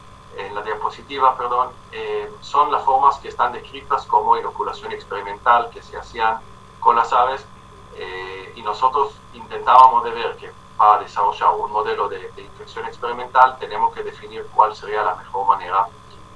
son las formas que están descritas como inoculación experimental que se hacían con las aves, y nosotros intentábamos de ver que para desarrollar un modelo de infección experimental tenemos que definir cuál sería la mejor manera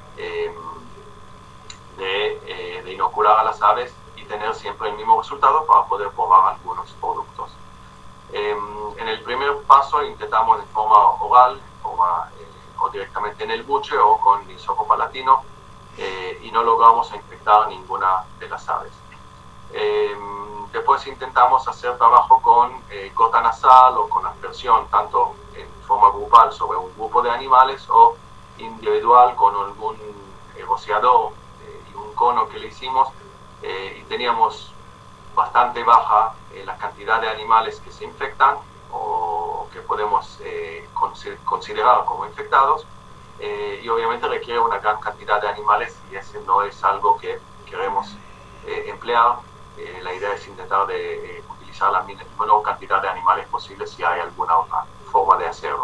de inocular a las aves y tener siempre el mismo resultado para poder probar algunos productos. En el primer paso intentamos de forma oral, o directamente en el buche o con hisopo palatino, y no logramos infectar ninguna de las aves. Después intentamos hacer trabajo con gota nasal o con aspersión, tanto en forma grupal sobre un grupo de animales o individual con algún rociador y un cono que le hicimos, y teníamos bastante baja la cantidad de animales que se infectan o que podemos considerar como infectados, y obviamente requiere una gran cantidad de animales, y ese no es algo que queremos emplear. La idea es intentar de utilizar la menor cantidad de animales posible si hay alguna otra forma de hacerlo.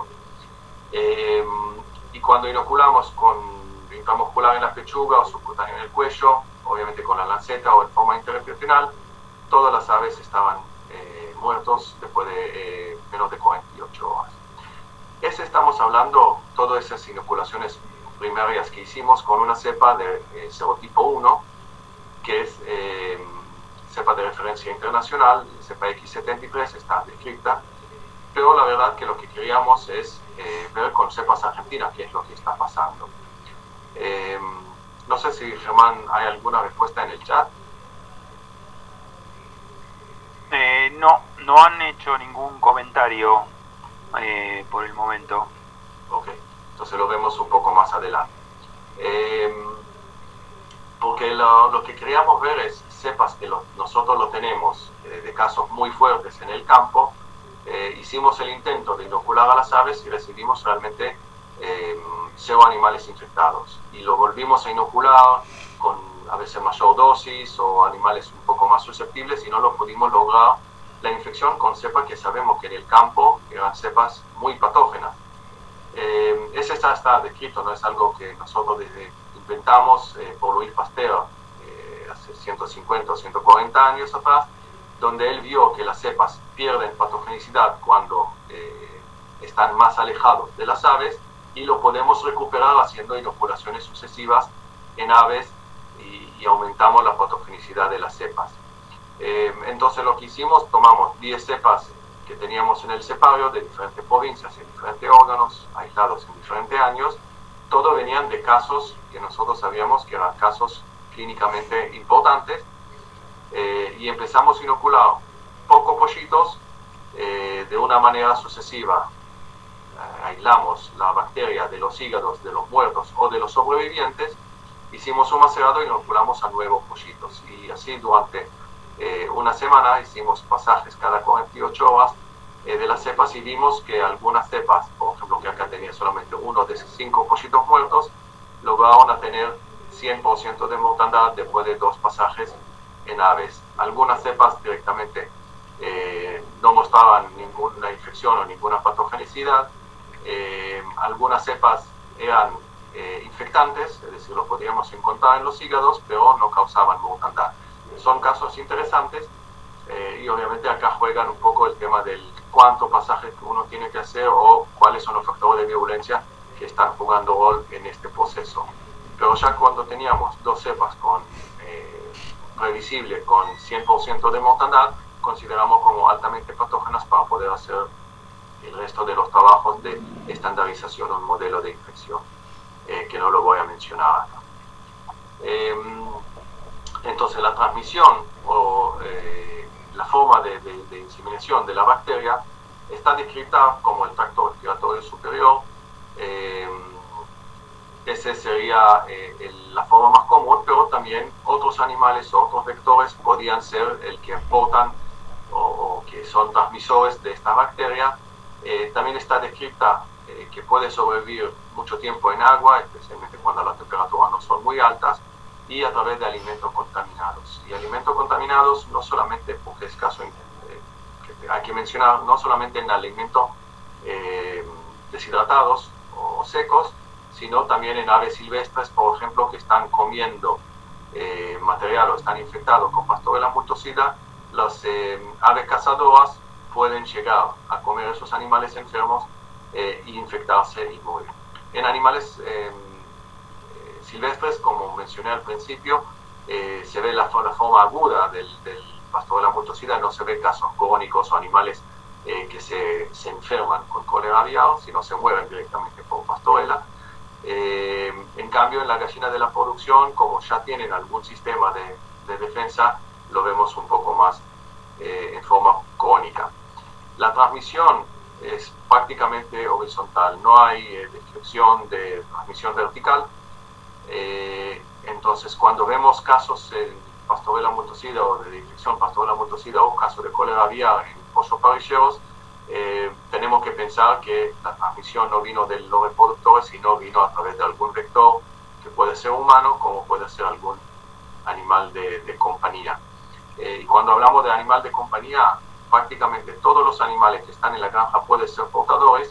Y cuando inoculamos con intramuscular en la pechuga o subcutáneo en el cuello, obviamente con la lanceta o en forma intervencional, todas las aves estaban muertos después de menos de 48 horas. Estamos hablando todas esas inoculaciones primarias que hicimos con una cepa de serotipo 1, que es cepa de referencia internacional, cepa X73, está descrita, pero la verdad que lo que queríamos es ver con cepas argentinas qué es lo que está pasando. No sé si, Germán, hay alguna respuesta en el chat. No han hecho ningún comentario por el momento. Ok, entonces lo vemos un poco más adelante. Porque lo que queríamos ver es cepas que nosotros lo tenemos de casos muy fuertes en el campo. Hicimos el intento de inocular a las aves y recibimos realmente 0 animales infectados, y lo volvimos a inocular con a veces mayor dosis o animales un poco más susceptibles, y no lo pudimos lograr la infección con cepas que sabemos que en el campo eran cepas muy patógenas. Ese está descrito, no es algo que nosotros inventamos por Louis Pasteur hace 150 o 140 años atrás, donde él vio que las cepas pierden patogenicidad cuando están más alejados de las aves, y lo podemos recuperar haciendo inoculaciones sucesivas en aves, y aumentamos la patogenicidad de las cepas. Entonces lo que hicimos, tomamos 10 cepas que teníamos en el cepario de diferentes provincias, en diferentes órganos, aislados en diferentes años. Todos venían de casos que nosotros sabíamos que eran casos clínicamente importantes, y empezamos a inocular pocos pollitos de una manera sucesiva. Aislamos la bacteria de los hígados de los muertos o de los sobrevivientes, hicimos un macerado y inoculamos a nuevos pollitos, y así durante una semana hicimos pasajes cada 48 horas de las cepas, y vimos que algunas cepas, por ejemplo que acá tenía solamente uno de 5 pollitos muertos, lograron a tener 100% de mortandad después de 2 pasajes en aves. Algunas cepas directamente no mostraban ninguna infección o ninguna patogenicidad. Algunas cepas eran infectantes, es decir, los podíamos encontrar en los hígados, pero no causaban mortandad. Son casos interesantes, y obviamente acá juegan un poco el tema del cuántos pasajes que uno tiene que hacer o cuáles son los factores de virulencia que están jugando rol en este proceso. Pero ya cuando teníamos 2 cepas con previsible con 100% de mortandad, consideramos como altamente patógenas para poder hacer el resto de los trabajos de estandarización o un modelo de infección. que no lo voy a mencionar acá. Entonces la transmisión o la forma de inseminación de la bacteria está descrita como el tracto respiratorio superior. Esa sería la forma más común, pero también otros animales o otros vectores podrían ser el que aportan o que son transmisores de esta bacteria. También está descrita que puede sobrevivir mucho tiempo en agua, especialmente cuando las temperaturas no son muy altas, y a través de alimentos contaminados. Y alimentos contaminados no solamente, porque es caso que hay que mencionar, no solamente en alimentos deshidratados o secos, sino también en aves silvestres, por ejemplo, que están comiendo material o están infectados con Pasteurella multocida. Las aves cazadoras pueden llegar a comer esos animales enfermos e infectarse y morir. En animales silvestres, como mencioné al principio, se ve la forma aguda del Pasteurella multocida, no se ve casos crónicos o animales que se enferman con cólera aviar, sino se mueren directamente por Pasteurella. En cambio, en la gallina de la producción, como ya tienen algún sistema de defensa, lo vemos un poco más en forma crónica. La transmisión es prácticamente horizontal, no hay descripción de transmisión vertical. Entonces, cuando vemos casos en Pasteurella multocida o de infección Pasteurella multocida o casos de cólera aviar en pollos parrilleros, tenemos que pensar que la transmisión no vino de los reproductores, sino vino a través de algún vector, que puede ser humano, como puede ser algún animal de compañía. Y cuando hablamos de animal de compañía, prácticamente todos los animales que están en la granja pueden ser portadores.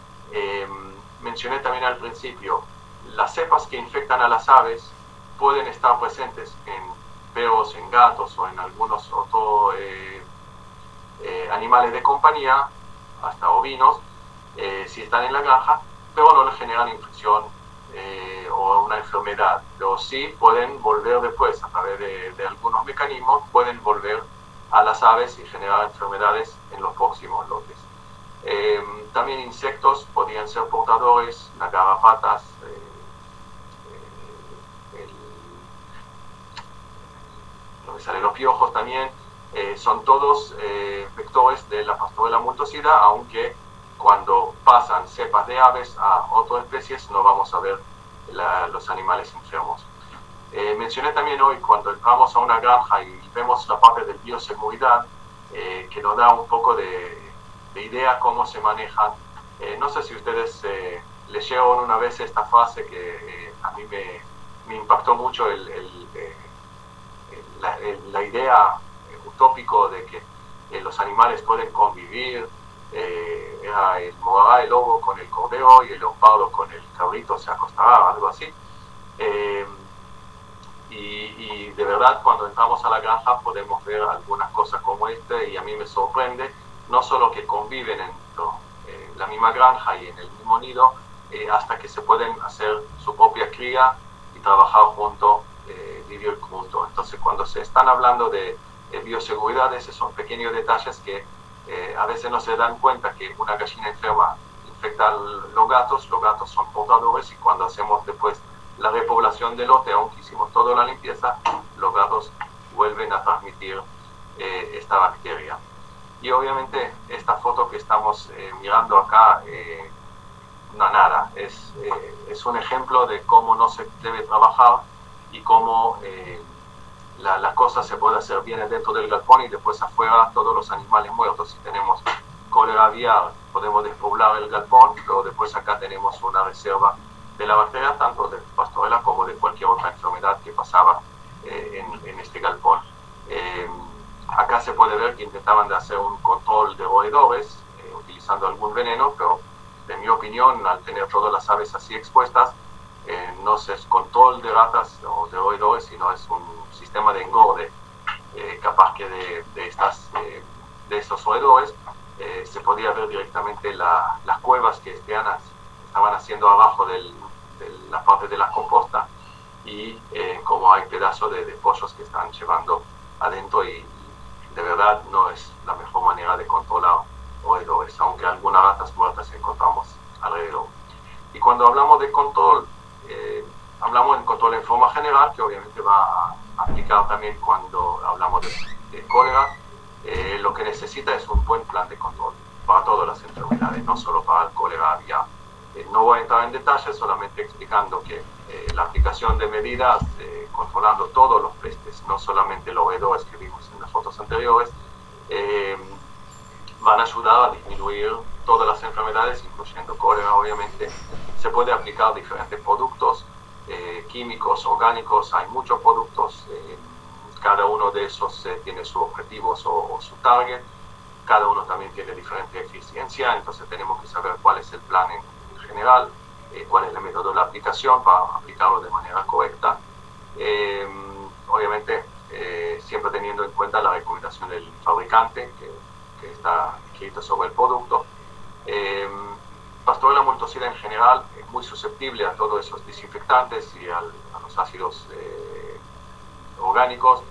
Mencioné también al principio, las cepas que infectan a las aves pueden estar presentes en perros, en gatos o en algunos otros animales de compañía, hasta ovinos, si están en la granja, pero no les generan infección o una enfermedad, pero sí pueden volver después, a través de algunos mecanismos, pueden volver a las aves y generar enfermedades en los próximos lotes. También insectos podrían ser portadores, las garrapatas, lo que salen los piojos también, son todos vectores de la Pasteurella multocida, aunque cuando pasan cepas de aves a otras especies no vamos a ver los animales enfermos. Mencioné también hoy, cuando entramos a una granja y vemos la parte de bioseguridad, que nos da un poco de idea cómo se manejan. No sé si ustedes leyeron una vez esta frase que a mí me impactó mucho, la idea utópico de que los animales pueden convivir. Era el lobo con el cordero y el leopardo con el cabrito se acostaba, algo así. Y de verdad, cuando entramos a la granja podemos ver algunas cosas como esta, y a mí me sorprende no solo que conviven en la misma granja y en el mismo nido, hasta que se pueden hacer su propia cría y trabajar juntos, vivir juntos. Entonces, cuando se están hablando de bioseguridad, esos son pequeños detalles que a veces no se dan cuenta que una gallina enferma infecta a los gatos son portadores, y cuando hacemos después la repoblación del lote, aunque hicimos toda la limpieza, los gatos vuelven a transmitir esta bacteria. Y obviamente esta foto que estamos mirando acá, nada, es un ejemplo de cómo no se debe trabajar y cómo las cosas se pueden hacer bien dentro del galpón y después afuera todos los animales muertos. Si tenemos cólera aviar, podemos despoblar el galpón, pero después acá tenemos una reserva de la bacteria, tanto de Pasteurella como de cualquier otra enfermedad que pasaba en este galpón. Acá se puede ver que intentaban de hacer un control de roedores utilizando algún veneno, pero en mi opinión, al tener todas las aves así expuestas, no es control de ratas o de roedores, sino es un sistema de engorde. Capaz que de estos roedores se podía ver directamente las cuevas que estaban haciendo abajo de la parte de la composta, y como hay pedazos de pollos que están llevando adentro, y de verdad no es la mejor manera de controlar roedores, aunque algunas ratas muertas encontramos alrededor. Y cuando hablamos de control, hablamos de control en forma general, que obviamente va a aplicar también cuando hablamos de cólera. Lo que necesita es un buen plan de control para todas las enfermedades, no solo para el cólera aviar. No voy a entrar en detalles, solamente explicando que la aplicación de medidas controlando todos los pestes, no solamente los roedores que vimos en las fotos anteriores, van a ayudar a disminuir todas las enfermedades, incluyendo cólera, obviamente. Se puede aplicar diferentes productos químicos, orgánicos, hay muchos productos, cada uno de esos tiene sus objetivos o su target, cada uno también tiene diferente eficiencia, entonces tenemos que saber cuál es el plan en general, cuál es el método de la aplicación para aplicarlo de manera correcta. Obviamente, siempre teniendo en cuenta la recomendación del fabricante que está escrito sobre el producto. Pastorela multocida en general es muy susceptible a todos esos desinfectantes y a los ácidos orgánicos.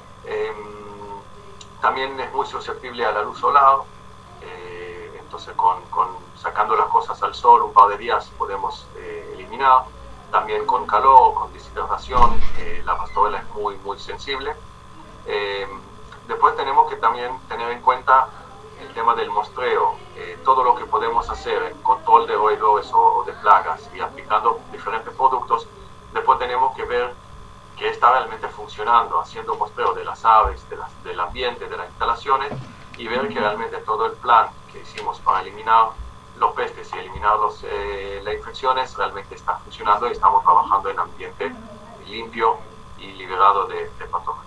También es muy susceptible a la luz solar, entonces sacando las cosas al sol un par de días podemos eliminar. También con calor, con deshidratación, la pastorela es muy sensible. Después tenemos que también tener en cuenta el tema del muestreo, todo lo que podemos hacer en control de roedores o de plagas y aplicando diferentes productos. Después tenemos que ver que está realmente funcionando, haciendo muestreo de las aves, del ambiente, de las instalaciones, y ver que realmente todo el plan que hicimos para eliminar los pestes y eliminar las infecciones realmente está funcionando y estamos trabajando en ambiente limpio y liberado de patógenos.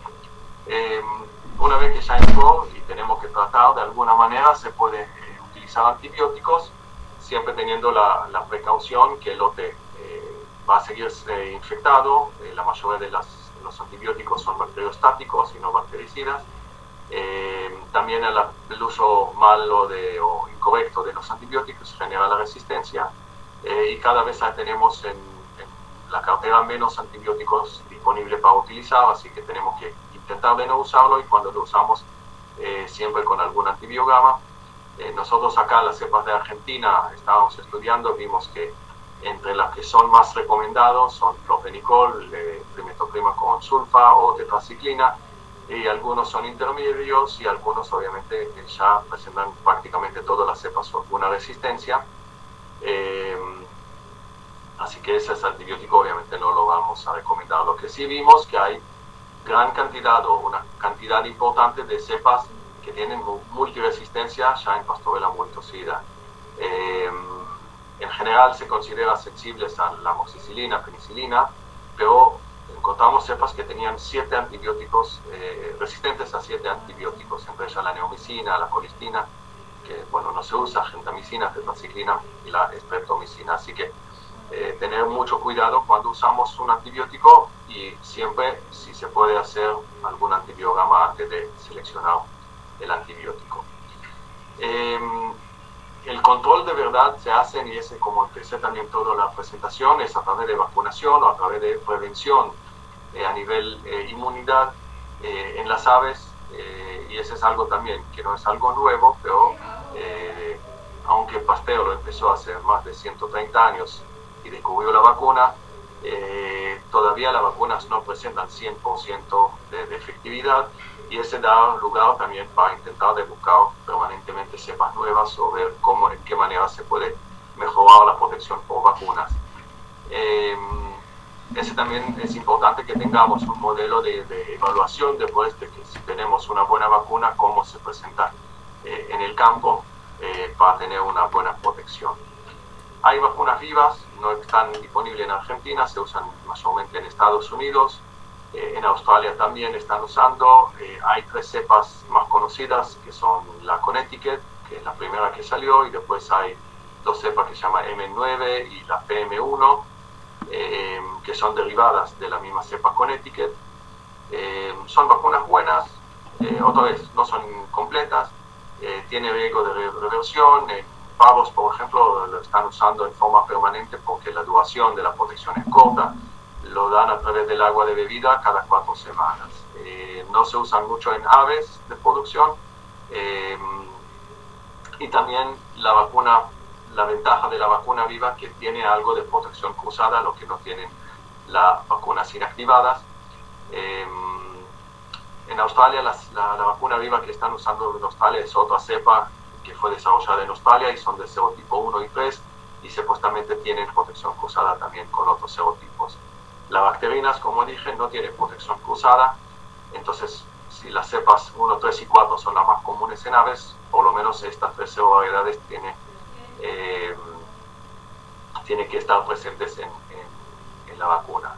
Una vez que ya entró y tenemos que tratar de alguna manera, se puede utilizar antibióticos, siempre teniendo la precaución que el lote va a seguir infectado. La mayoría de los antibióticos son bacteriostáticos y no bactericidas. También el uso malo o incorrecto de los antibióticos genera la resistencia, y cada vez tenemos en la cartera menos antibióticos disponibles para utilizar, así que tenemos que intentar de no usarlo, y cuando lo usamos siempre con algún antibiograma. Nosotros acá en las cepas de Argentina estábamos estudiando, vimos que entre las que son más recomendados son clofenicol, trimetoprima con sulfa o tetraciclina, y algunos son intermedios y algunos obviamente ya presentan prácticamente todas las cepas alguna resistencia. Así que ese antibiótico obviamente no lo vamos a recomendar. Lo que sí vimos que hay gran cantidad o una cantidad importante de cepas que tienen multiresistencia ya en Pastorela multocida. En general se considera sensibles a la amoxicilina, penicilina, pero encontramos cepas que tenían 7 antibióticos, resistentes a 7 antibióticos, entre ellas la neomicina, la colistina, que bueno, no se usa, gentamicina, tetraciclina y la streptomicina. Así que tener mucho cuidado cuando usamos un antibiótico, y siempre, si se puede, hacer algún antibiograma antes de seleccionar el antibiótico. El control de verdad se hace, y ese, como empecé también toda la presentación, es a través de vacunación o a través de prevención a nivel inmunidad en las aves, y ese es algo también que no es algo nuevo, pero aunque Pasteur lo empezó hace más de 130 años y descubrió la vacuna, todavía las vacunas no presentan 100% de efectividad, y ese da lugar también para intentar de buscar permanentemente cepas nuevas o ver en qué manera se puede mejorar la protección por vacunas. Ese también es importante que tengamos un modelo de evaluación después de que si tenemos una buena vacuna, cómo se presenta en el campo para tener una buena protección. Hay vacunas vivas, no están disponibles en Argentina, se usan mayormente en Estados Unidos. En Australia también están usando. Hay 3 cepas más conocidas, que son la Connecticut, que es la primera que salió, y después hay 2 cepas que se llaman M9 y la PM1, que son derivadas de la misma cepa Connecticut. Son vacunas buenas, otra vez no son completas, tiene riesgo de reversión. En pavos, por ejemplo, lo están usando en forma permanente porque la duración de la protección es corta. Lo dan a través del agua de bebida cada 4 semanas. No se usan mucho en aves de producción, y también la vacuna, la ventaja de la vacuna viva, que tiene algo de protección cruzada, lo que no tienen las vacunas inactivadas. En Australia, la vacuna viva que están usando en Australia es otra cepa que fue desarrollada en Australia y son de serotipo 1 y 3 y supuestamente tienen protección cruzada también con otros serotipos. Las bacterinas, como dije, no tienen protección cruzada, entonces si las cepas 1, 3 y 4 son las más comunes en aves, por lo menos estas tres variedades tienen que estar presentes en la vacuna.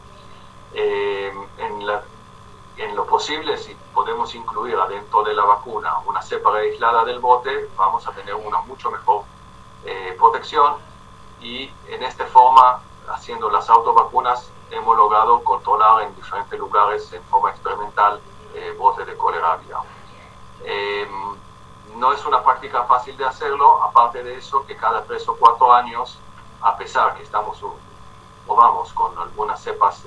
En lo posible, si podemos incluir adentro de la vacuna una cepa aislada del bote, vamos a tener una mucho mejor protección, y en esta forma, haciendo las autovacunas, hemos logrado controlar en diferentes lugares en forma experimental brotes de cólera aviar. No es una práctica fácil de hacerlo, aparte de eso, que cada 3 o 4 años, a pesar que estamos probamos con algunas cepas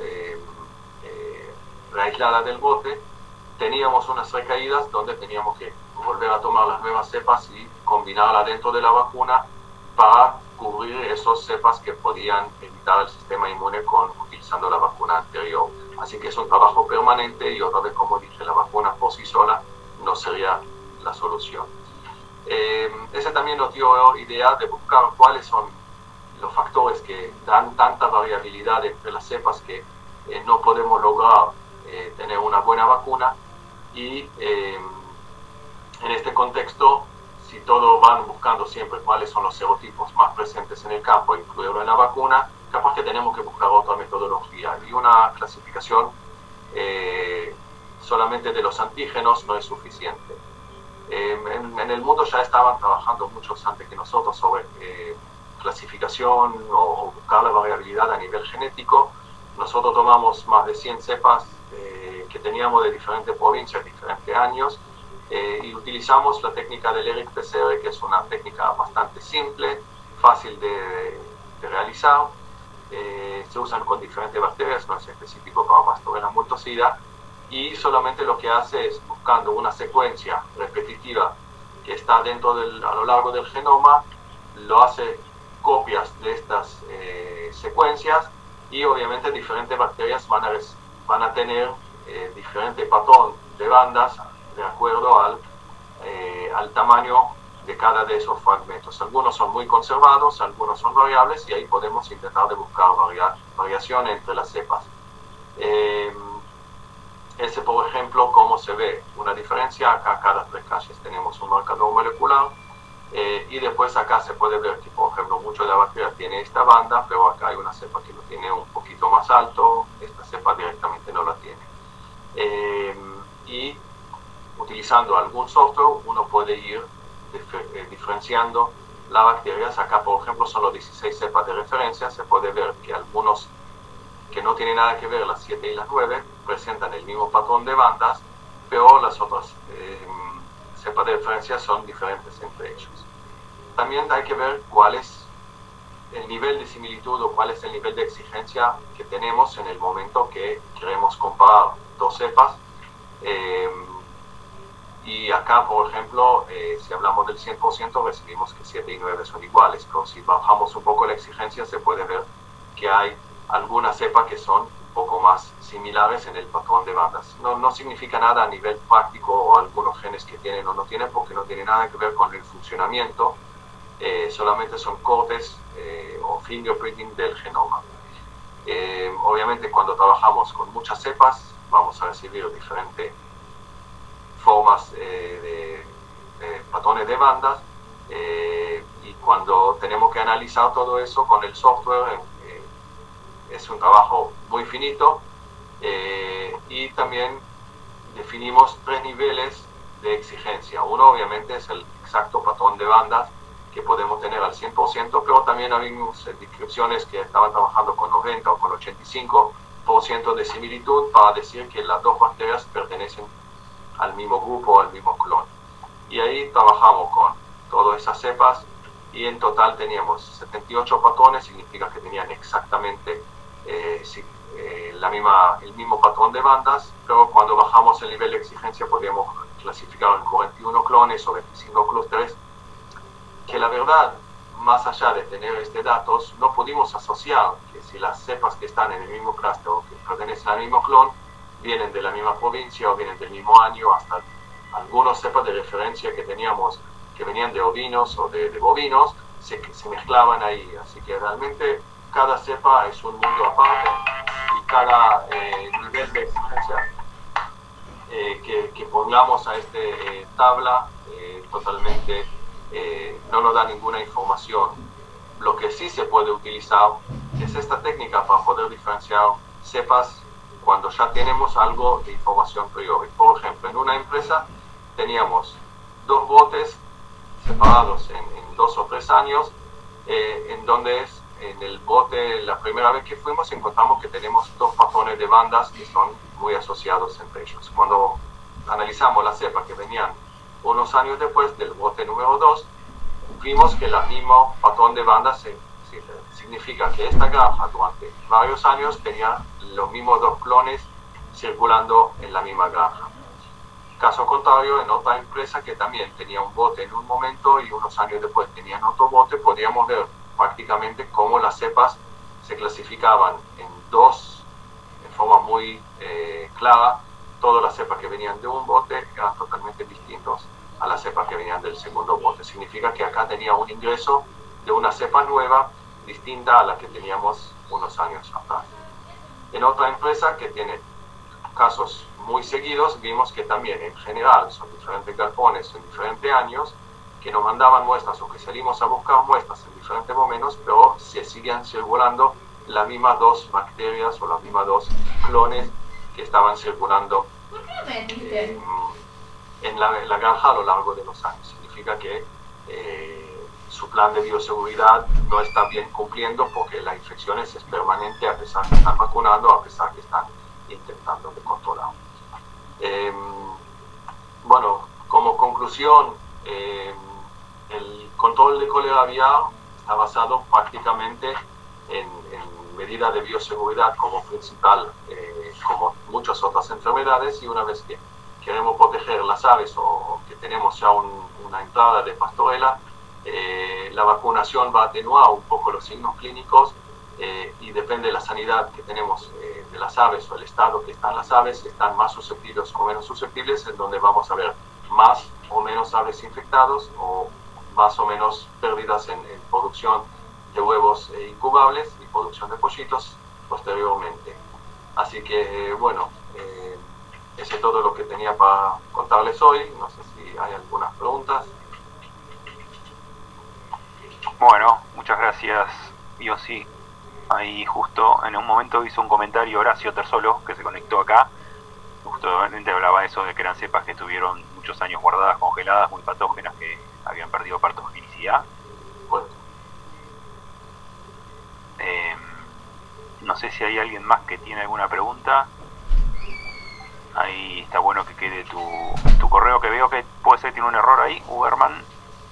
aisladas del bote, teníamos unas recaídas donde teníamos que volver a tomar las nuevas cepas y combinarlas dentro de la vacuna para cubrir esas cepas que podían evitar el sistema inmune utilizando la vacuna anterior. Así que es un trabajo permanente y otra vez, como dije, la vacuna por sí sola no sería la solución. Ese también nos dio idea de buscar cuáles son los factores que dan tanta variabilidad entre las cepas que no podemos lograr tener una buena vacuna, y en este contexto, si todos van buscando siempre cuáles son los serotipos más presentes en el campo e incluirlo en la vacuna, capaz que tenemos que buscar otra metodología, y una clasificación solamente de los antígenos no es suficiente. En el mundo ya estaban trabajando muchos antes que nosotros sobre clasificación o buscar la variabilidad a nivel genético. Nosotros tomamos más de 100 cepas que teníamos de diferentes provincias, diferentes años, y utilizamos la técnica del ERIC-PCR, que es una técnica bastante simple, fácil de realizar. Se usan con diferentes bacterias, no es específico para Pasteurella multocida, y solamente lo que hace es, buscando una secuencia repetitiva que está a lo largo del genoma, lo hace copias de estas secuencias, y obviamente diferentes bacterias van a tener diferente patrón de bandas de acuerdo al tamaño de cada de esos fragmentos. Algunos son muy conservados, algunos son variables, y ahí podemos intentar de buscar variación entre las cepas. Ese, por ejemplo, cómo se ve una diferencia. Acá cada 3 calles tenemos un marcador molecular, y después acá se puede ver que, por ejemplo, mucho de la bacteria tiene esta banda, pero acá hay una cepa que lo tiene un poquito más alto, esta cepa directamente no la tiene. Y utilizando algún software uno puede ir diferenciando las bacterias. Acá, por ejemplo, son los 16 cepas de referencia. Se puede ver que algunos que no tienen nada que ver, las 7 y las 9, presentan el mismo patrón de bandas, pero las otras cepas de referencia son diferentes entre ellos. También hay que ver cuál es el nivel de similitud o cuál es el nivel de exigencia que tenemos en el momento que queremos comparar dos cepas. Y acá, por ejemplo, si hablamos del 100%, recibimos que 7 y 9 son iguales, pero si bajamos un poco la exigencia, se puede ver que hay algunas cepas que son un poco más similares en el patrón de bandas. No significa nada a nivel práctico, o algunos genes que tienen o no tienen, porque no tiene nada que ver con el funcionamiento, solamente son cortes o fingerprinting del genoma. Obviamente, cuando trabajamos con muchas cepas, vamos a recibir diferentes formas de patrones de bandas, y cuando tenemos que analizar todo eso con el software, es un trabajo muy finito, y también definimos 3 niveles de exigencia. Uno, obviamente, es el exacto patrón de bandas que podemos tener al 100%, pero también habíamos descripciones que estaban trabajando con 90 o con 85% de similitud, para decir que las dos bacterias pertenecen al mismo grupo, al mismo clon. Y ahí trabajamos con todas esas cepas, y en total teníamos 78 patrones, significa que tenían exactamente el mismo patrón de bandas, pero cuando bajamos el nivel de exigencia podíamos clasificar en 41 clones o 25 clústeres, que la verdad más allá de tener datos, no pudimos asociar que si las cepas que están en el mismo clúster o que pertenecen al mismo clon vienen de la misma provincia o vienen del mismo año, hasta algunos cepas de referencia que teníamos que venían de ovinos o de bovinos, se mezclaban ahí. Así que realmente cada cepa es un mundo aparte y cada nivel de exigencia que pongamos a tabla totalmente no nos da ninguna información. Lo que sí se puede utilizar es esta técnica para poder diferenciar cepas cuando ya tenemos algo de información priori. Por ejemplo, en una empresa teníamos 2 botes separados en 2 o 3 años, en donde en el bote, la primera vez que fuimos, encontramos que tenemos 2 patrones de bandas que son muy asociados entre ellos. Cuando analizamos las cepas que venían unos años después del bote número 2, vimos que el mismo patrón de bandas significa que esta granja durante varios años tenía los mismos 2 clones circulando en la misma granja. Caso contrario, en otra empresa que también tenía un bote en un momento y unos años después tenían otro bote, podíamos ver prácticamente cómo las cepas se clasificaban en forma muy clara. Todas las cepas que venían de un bote eran totalmente distintos a las cepas que venían del segundo bote. Significa que acá tenía un ingreso de una cepa nueva distinta a la que teníamos unos años atrás. En otra empresa que tiene casos muy seguidos, vimos que también en general son diferentes galpones en diferentes años que nos mandaban muestras o que salimos a buscar muestras en diferentes momentos, pero se siguen circulando las mismas 2 bacterias o las mismas 2 clones que estaban circulando en la granja a lo largo de los años. Significa que su plan de bioseguridad no está bien cumpliendo porque la infección es permanente a pesar que están vacunando, a pesar que están intentando de controlar. Bueno, como conclusión, el control de cólera aviar está basado prácticamente en medidas de bioseguridad como principal, como muchas otras enfermedades, y una vez que queremos proteger las aves o que tenemos ya una entrada de pastorela, la vacunación va a atenuar un poco los signos clínicos y depende de la sanidad que tenemos de las aves o el estado que están las aves, están más susceptibles o menos susceptibles, en donde vamos a ver más o menos aves infectados o más o menos pérdidas en producción de huevos incubables y producción de pollitos posteriormente. Así que bueno, eso es todo lo que tenía para contarles hoy. No sé si hay algunas preguntas. Bueno, muchas gracias, Yossi. Ahí justo en un momento hizo un comentario Horacio Terzolo, que se conectó acá. Justamente hablaba eso de que eran cepas que tuvieron muchos años guardadas, congeladas, muy patógenas, que habían perdido patogenicidad. Bueno. No sé si hay alguien más que tiene alguna pregunta. Ahí está bueno que quede tu correo, que veo que puede ser que tiene un error ahí, Uberman.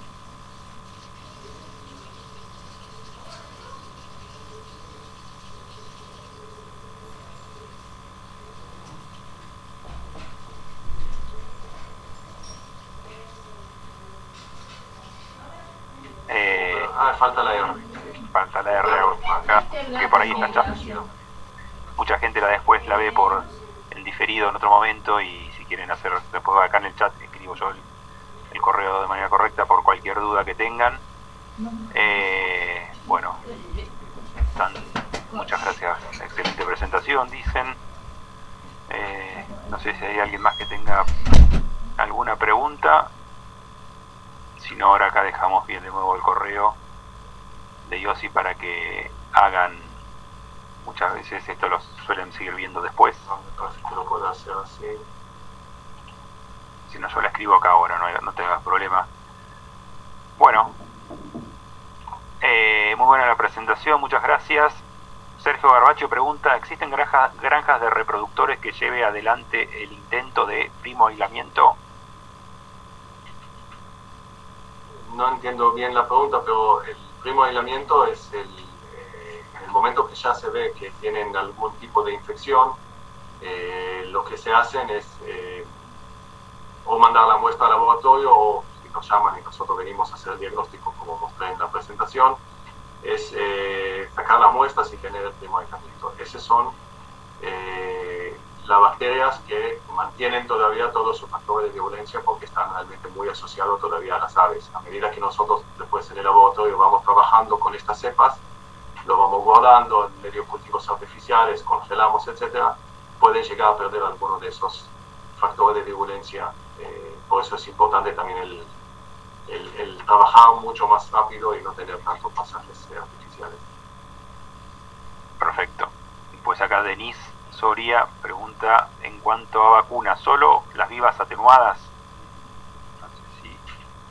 Falta la R. Falta la R acá, que por ahí está ya. Mucha gente después la ve por el diferido en otro momento, y si quieren hacer, después acá en el chat escribo yo el correo de manera correcta por cualquier duda que tengan. Bueno, muchas gracias, excelente presentación, dicen. No sé si hay alguien más que tenga alguna pregunta. Si no, ahora acá dejamos bien de nuevo el correo de Yossi para que hagan. Muchas veces esto lo suelen seguir viendo después. Que lo puedo hacer así. Si no, yo la escribo acá ahora, no tengas problema. Bueno, muy buena la presentación, muchas gracias. Sergio Garbacho pregunta: ¿existen granjas de reproductores que lleve adelante el intento de primo aislamiento? No entiendo bien la pregunta, pero el primo aislamiento es el momento que ya se ve que tienen algún tipo de infección. Lo que se hacen es o mandar la muestra al laboratorio, o si nos llaman y nosotros venimos a hacer el diagnóstico, como mostré en la presentación. presentación, es sacar las muestras y tener el primo aislamiento. Esas son las bacterias que mantienen todavía todos sus factores de virulencia porque están realmente muy asociados todavía a las aves. A medida que nosotros después en el laboratorio vamos trabajando con estas cepas, lo vamos guardando en medio cultivos artificiales, congelamos, etcétera, pueden llegar a perder algunos de esos factores de virulencia. Por eso es importante también el trabajar mucho más rápido y no tener tantos pasajes artificiales. Perfecto. Pues acá Denise Soria pregunta en cuanto a vacunas, ¿solo las vivas atenuadas? No sé si...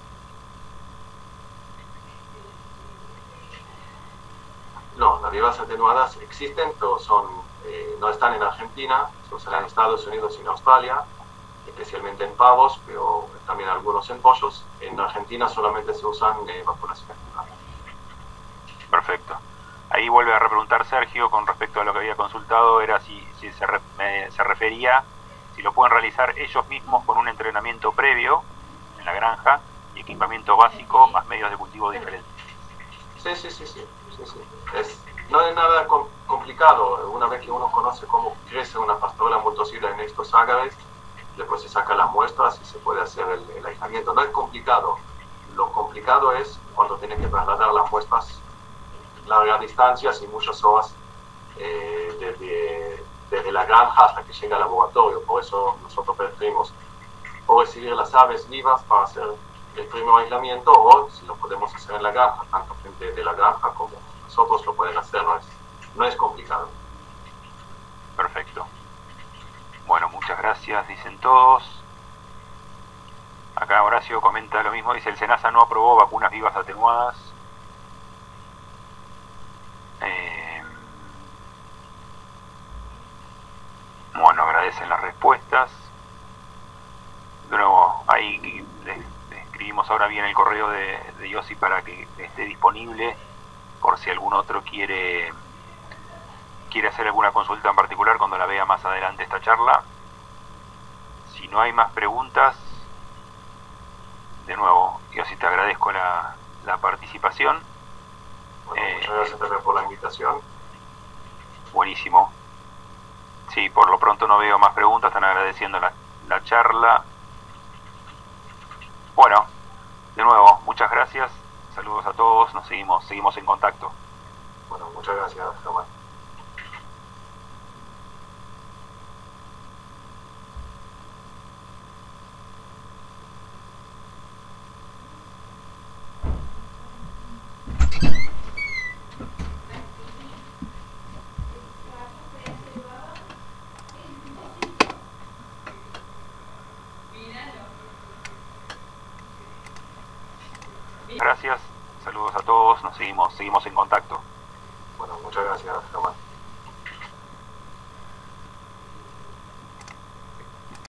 No, las vivas atenuadas existen, pero no están en Argentina, se usan en Estados Unidos y en Australia, especialmente en pavos, pero también algunos en pollos. En Argentina solamente se usan vacunas inactivadas. Perfecto. Ahí vuelve a repreguntar Sergio con respecto a lo que había consultado, era si se refería, si lo pueden realizar ellos mismos con un entrenamiento previo en la granja y equipamiento básico más medios de cultivo diferentes. Sí. No es nada complicado. Una vez que uno conoce cómo crece una pastola multocida en estos agaves, después se sacan las muestras y se puede hacer el aislamiento. No es complicado. Lo complicado es cuando tienen que trasladar las muestras largas distancias y muchas horas desde la granja hasta que llega al laboratorio. Por eso nosotros preferimos o recibir las aves vivas para hacer el primer aislamiento, o si lo podemos hacer en la granja, tanto gente de la granja como nosotros lo pueden hacer, no es complicado. Perfecto. Bueno, muchas gracias, dicen todos. Acá Horacio comenta lo mismo, dice el SENASA no aprobó vacunas vivas atenuadas. Bueno, agradecen las respuestas. De nuevo, ahí escribimos ahora bien el correo de Yossi para que esté disponible por si algún otro quiere hacer alguna consulta en particular cuando la vea más adelante esta charla. Si no hay más preguntas, de nuevo, Yossi, te agradezco la participación. Bueno, muchas gracias también por la invitación. Buenísimo. Sí, por lo pronto no veo más preguntas, están agradeciendo la charla. Bueno, de nuevo, muchas gracias, saludos a todos, nos seguimos en contacto. Bueno, muchas gracias, Germán. Gracias, saludos a todos, nos seguimos en contacto. Bueno, muchas gracias, Germán.